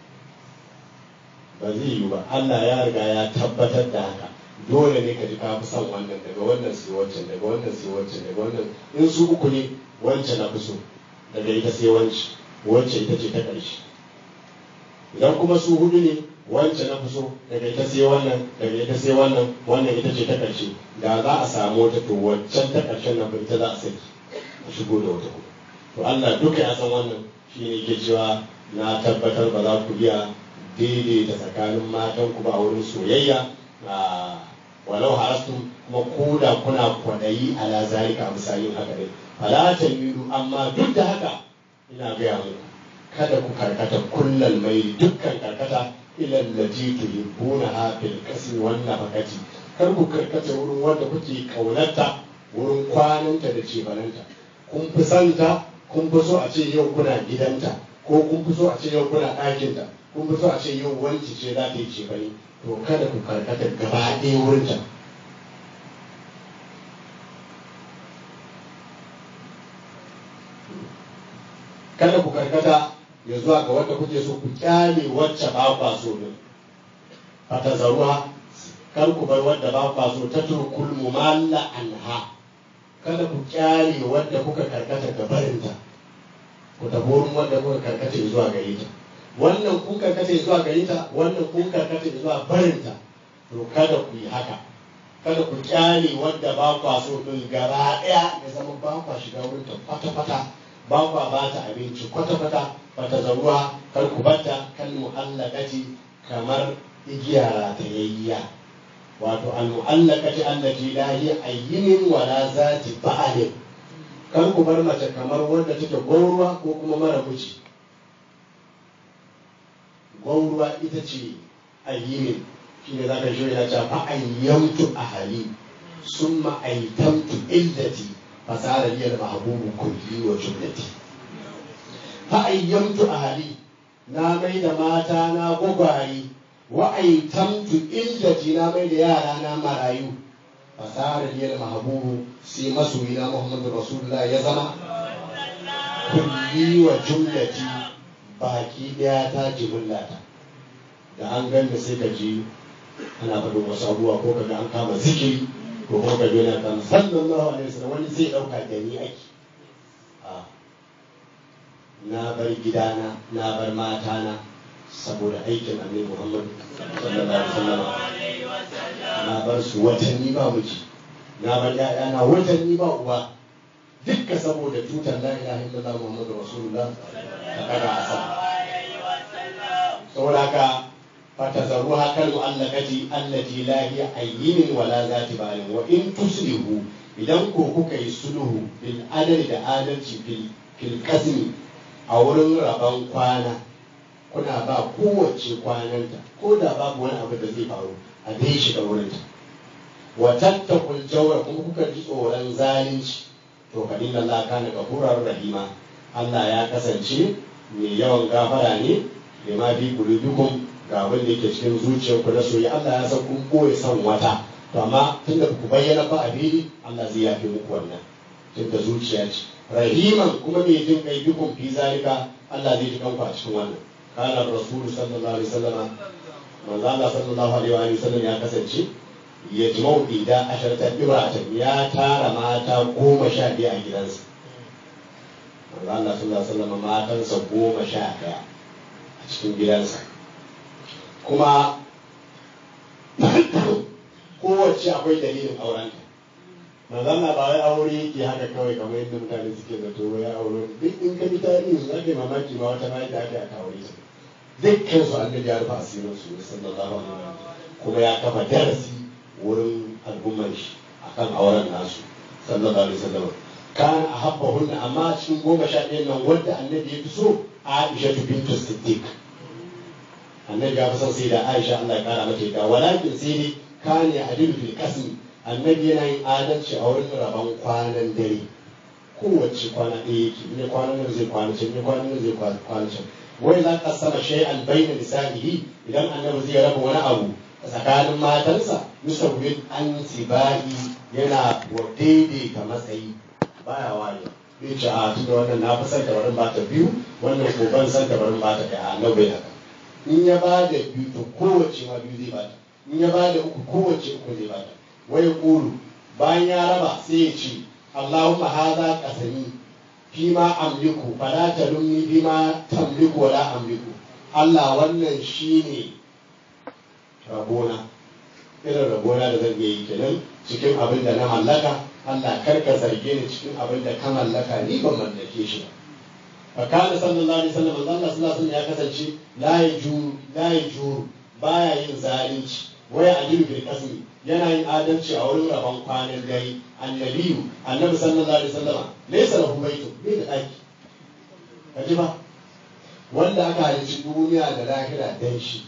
S4: Allah ya riga ya tabbatar da haka dole ne ka ji ka fi son wannan daga wannan sai wancan daga wannan sai wancan daga wannan in su uku ne wancan na fi so daga ita sai wancan ita ce ta ƙarshe idan kuma su hudu ne wancan na fi so daga ita sai wannan daga ita sai wannan wannan ita ce ta ƙarshe da za a samu wata to wancan ta ƙarshen nan ba ita za a saki a shigo da wata kuma to Allah duka ya san wannan shine ke cewa na tabbatar ba za ku iya daidaita tsakanin matan ku ba a wurin soyayya walau harastun kuma koda kuna kwaɗayi ala zalika misalin haka ne fala tamilu amma duk da haka ina gaya muku kada ku karkata kullal mai dukkan karkata ila allati tuhibbuna ha fil kasbi wan nafaqati kar ku karkata wurin wanda kuke kaunarta wurin kwananta da cefananta kun fi santa kun fi so a ce yau kuna gidanta ko kun fi so a ce yau kuna ɗakinta kun fi so a ce yau wanci ce za ta yi cefane to kada ku karkata gaba ɗaya wurinta. Kada ku karkata ya zuwa ga wanda kuke so ku kyale wacce ba kwa so din fata zaruwa kar ku bar wanda ba kwa so ta turkul mumalla anha kada ku kyale wanda kuka karkata ga barinta ku tafi wurin wanda kuka karkata zuwa gare ta wannan kun karkata zuwa gare ta wannan kun karkata zuwa barinta to kada ku yi haka kada ku kyale wanda ba kwa so din gaba daya ya zama ba kwa shiga wurin ta kwata-kwata ba kwa ba ta abinci kwata-kwata bata zaruwa kar ku bata kan mu'allaqati kamar igiya ratayayya wato al mu'allaqati allati la hi ayyin wala zati ba'alin kar ku bar mace kamar wanda take gauruwa ko kuma mara miji gauruwa ita ce ayyin shine zaka ji yana cewa fa ayyamtu ahli summa aitamtu illati fasara liyal mahbubu kulli wa jumlati fa ayyamtu ahli na mai da mata na gwagware wa aitamtu illati na mai da yara na marayu fasara liyal mahbubu sai masoyina Muhammadu Rasulullah ya zama kulli wa jumlati baki daya ta jibullata da an ganda sai ka ji ana faɗin wasu abubuwa ko kaga an kama zikiri ko kuma ka yana kan sallallahu alaihi wasallam wani zai ɗauka da ni ake na bar gidana na bar matana saboda aikin annabi Muhammad sallallahu alaihi wasallam na bar su watanni ba miji na bar ƴaƴana watanni ba uba dukka saboda tutar la ilaha illallah Muhammadur Rasulullah ta kada asa saboda ka fatazaruha kal mu'allaqati allati la hiya ayyin wala zati balin wa in tuslihu idan ko kuka yi sulhu bil adali da adalci fil qasmi a wurin rabon kwana kuna ba kowace kwananta ko da babu wani abu da zai faru a dai shiga wurinta wa tattakul jawra kuma kuka ji tsoron zalunci to kadin Allah kana gafurar rahima Allah ya kasance mai yawan gafara ne lima bi qulubikum ga abin da yake cikin zuciyarku na soyayya Allah ya san kun koyi san wata to amma tunda ku bayyana ba a fili Allah zai yafe muku wannan tunda zuciya ce rahiman kuma mai jin kai bikum fi zalika Allah zai ji kanku a cikin wannan kana rasulu sallallahu alaihi wasallam manzo Allah sallallahu alaihi wasallam ya kasance ya jima'u ida asharata ibratan ya tara mata 12 a gidansa manzo Allah sallallahu alaihi wasallam matansa 11 a cikin gidansa kuma kowace akwai dalilin aurenta manzana ba wai aure yake haka kawai kamar yadda mutane suke zato ya aure duk in ka bi tarihin su zaka yi mamaki ma wata bayan da aka aure su dukkan su annabi ya rufa asirin su sallallahu alaihi wasallam kuma ya kafa darasi wurin al'ummar shi akan auren nasu sallallahu alaihi wasallam kan ahabbahunna amma cikin 11 nan wanda annabi ya fi so Aisha bintu Siddiq annabi ya fi son sai da Aisha Allah ya kara mata da walakin sai ne kane adilu fil qasmi annabi yana yin adalci a wurin rabon kwanan dare kowace kwana ɗaya yake ne kwanan nan zai kwana can ne kwanan nan zai kwana can wai za ka sama shay'an bayna nisa'ihi idan annabi zai raba wani abu tsakanin matansa musawwin an sibai yana wa daidaita matsayi baya wani bai ce a tunda wannan na fi son tabarin ba ta biyu wannan ko ban son tabarin ba ta ɗaya annabi haka in ya ba da biyu to kowace ma biyu zai bata in ya ba da uku kowace uku zai bata wai kulu bayan ya raba sai ya ce Allahumma hadha qasami fi ma amliku fala talumni fi ma tamliku wala amliku Allah wannan shine rabona irin rabona da zan yi kenan cikin abin da na mallaka Allah karka zarge ni cikin abin da ka mallaka ni ban mallake shi ba fakana sallallahu alaihi wasallam Allah sallallahu alaihi ya kasance la yajuru baya yin zalunci waya ajiru bil qasmi yana yin adalci a wurin rabon kwanan dare annabi sallallahu alaihi wasallam laysa lahu baytu bai da daki kaji ba wanda aka halicci duniya da lahira dan shi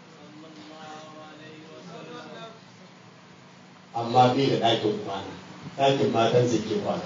S4: amma bai da dakin kwana dakin matansa ke kwana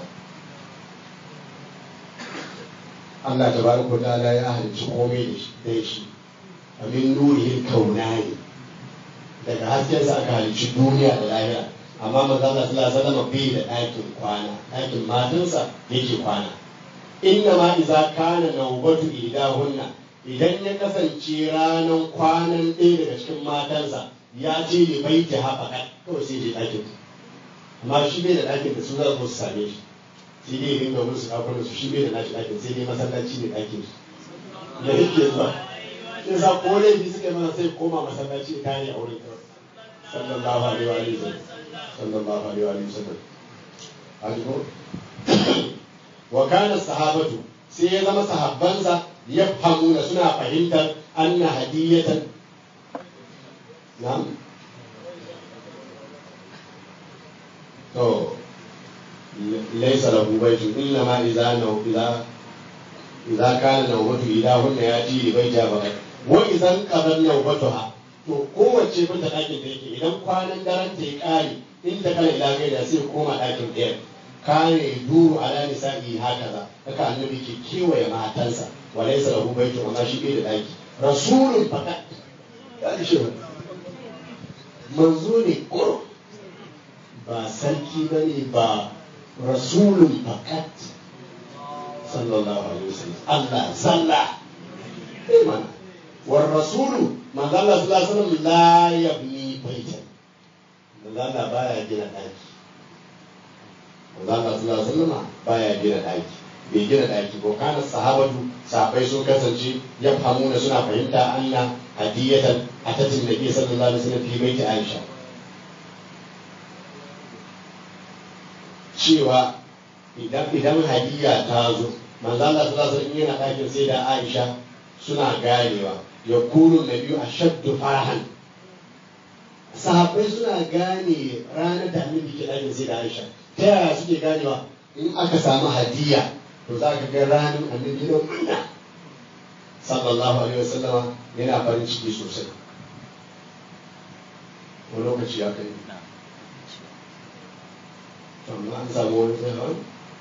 S4: Allah tabaraka wa ta'ala ya halicci komai da shi amin nurihi kaunani daga hasken sa aka halicci duniya da lahira amma manzo Allah sallallahu alaihi wasallam bai da ɗakin kwana ɗakin matansa yake kwana inna ma idza kana nawbatu idahunna idan ya kasance ranan kwanan ɗaya daga cikin matansa ya ce da baiti haɓaka kawai sai je ɗakin amma shi bai da ɗakin da su za su same shi sai dai dinga musu kafunan su shi bai da nashi ɗakin sai dai masallaci ne ɗakin su da yake zuwa sai sa ko laifi suka yi mana sai koma masallaci ta ne a wurin kawai sallallahu alaihi wa sallam sallallahu alaihi wa sallam aliko wa kana sahabatu sai ya zama sahabbansa yafhamuna suna fahimtar anna hadiyatan na'am to laysa lahu baytun illa ma idza kana nawbatu idahunna yati li baita ba wa idan qadan nawbatuha to kowace bin da ɗakin da yake idan kwanan daren ta ya ƙare in ta kana ila gaida sai koma ɗakin ɗaya kare duru ala nisa'i hakaza haka annabi ke kewaye matansa walaysa lahu baytun amma shi bai da ɗaki rasulun fakat ya ishe mu manzo ne kur ba sarki bane ba rasulun fakat sallallahu alaihi wasallam Allah zalla mana war rasulu manzo Allah sallallahu alaihi wasallam la yabni baitan manzo Allah baya gina daki manzo Allah sallallahu alaihi wasallam baya gina daki bai gina daki ko kana sahabatu sahabbai sun kasance ya famuna suna fahimta anna hadiyatan atatin nabi sallallahu alaihi wasallam fi baiti Aisha cewa idan hadiya ta zo manzo Allah sallallahu alaihi wasallam yana dakin sai da Aisha suna ganewa ya kunu nabi ashaddu farahan sahabbai suna gane ranar da annabi ke dakin sai da Aisha ta yaya suke ganewa in aka samu hadiya to za ka ga ranar annabi da murna sallallahu alaihi wasallam yana farin ciki sosai wani lokaci ya kai amma an samu wani tsaye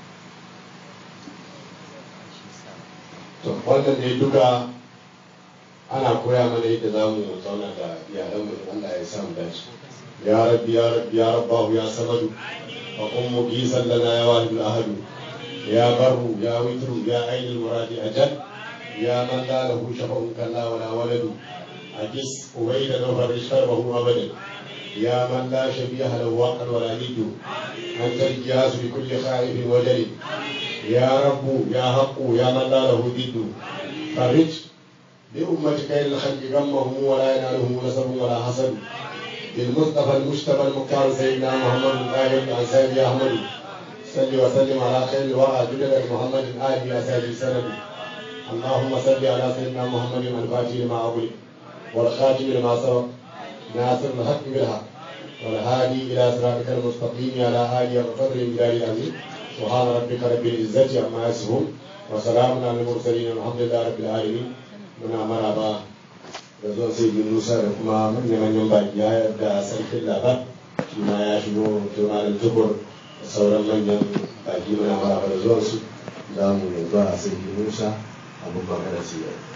S4: to wannan dai duka ana koya mana yadda za mu zauna da iyalanmu da Allah ya samu dace ya rabbi ya rabbi ya rabbahu ya samadu wa ummu qisan lana ya wahidul ahadu ya barru ya witru ya ainul muradi ajal ya man la lahu shafa'un kalla wala waladu ajis ubayda lahu sharbahu abadan ya man la shabiha lahu waqan wala nidu anta al-qiyas bi kulli khaifin wajal ya rabbu ya haqqu ya man la lahu diddu farij لأمتك إلى الخلق غمهم ولا ينالهم نسب ولا حسد للمصطفى المجتبى المختار سيدنا محمد الآية الأنساب يا أحمد صل وسلم على خير الورى جدد محمد آله أساد سند اللهم صل على سيدنا محمد الفاتح لما أغلق والخاتم لما سبق ناصر الحق بالحق والهادي إلى صراطك المستقيم على آله وقدر الجلال العظيم سبحان ربك رب العزة عما يصفون وسلام على المرسلين والحمد لله رب العالمين muna maraba da zuwan sai Musa da kuma manyan baki ya yarda sarkin labar shi ma ya shigo tunanin tukur da sauran manyan baki muna maraba da zuwansu za mu zuwa sai Musa abubakar da siyar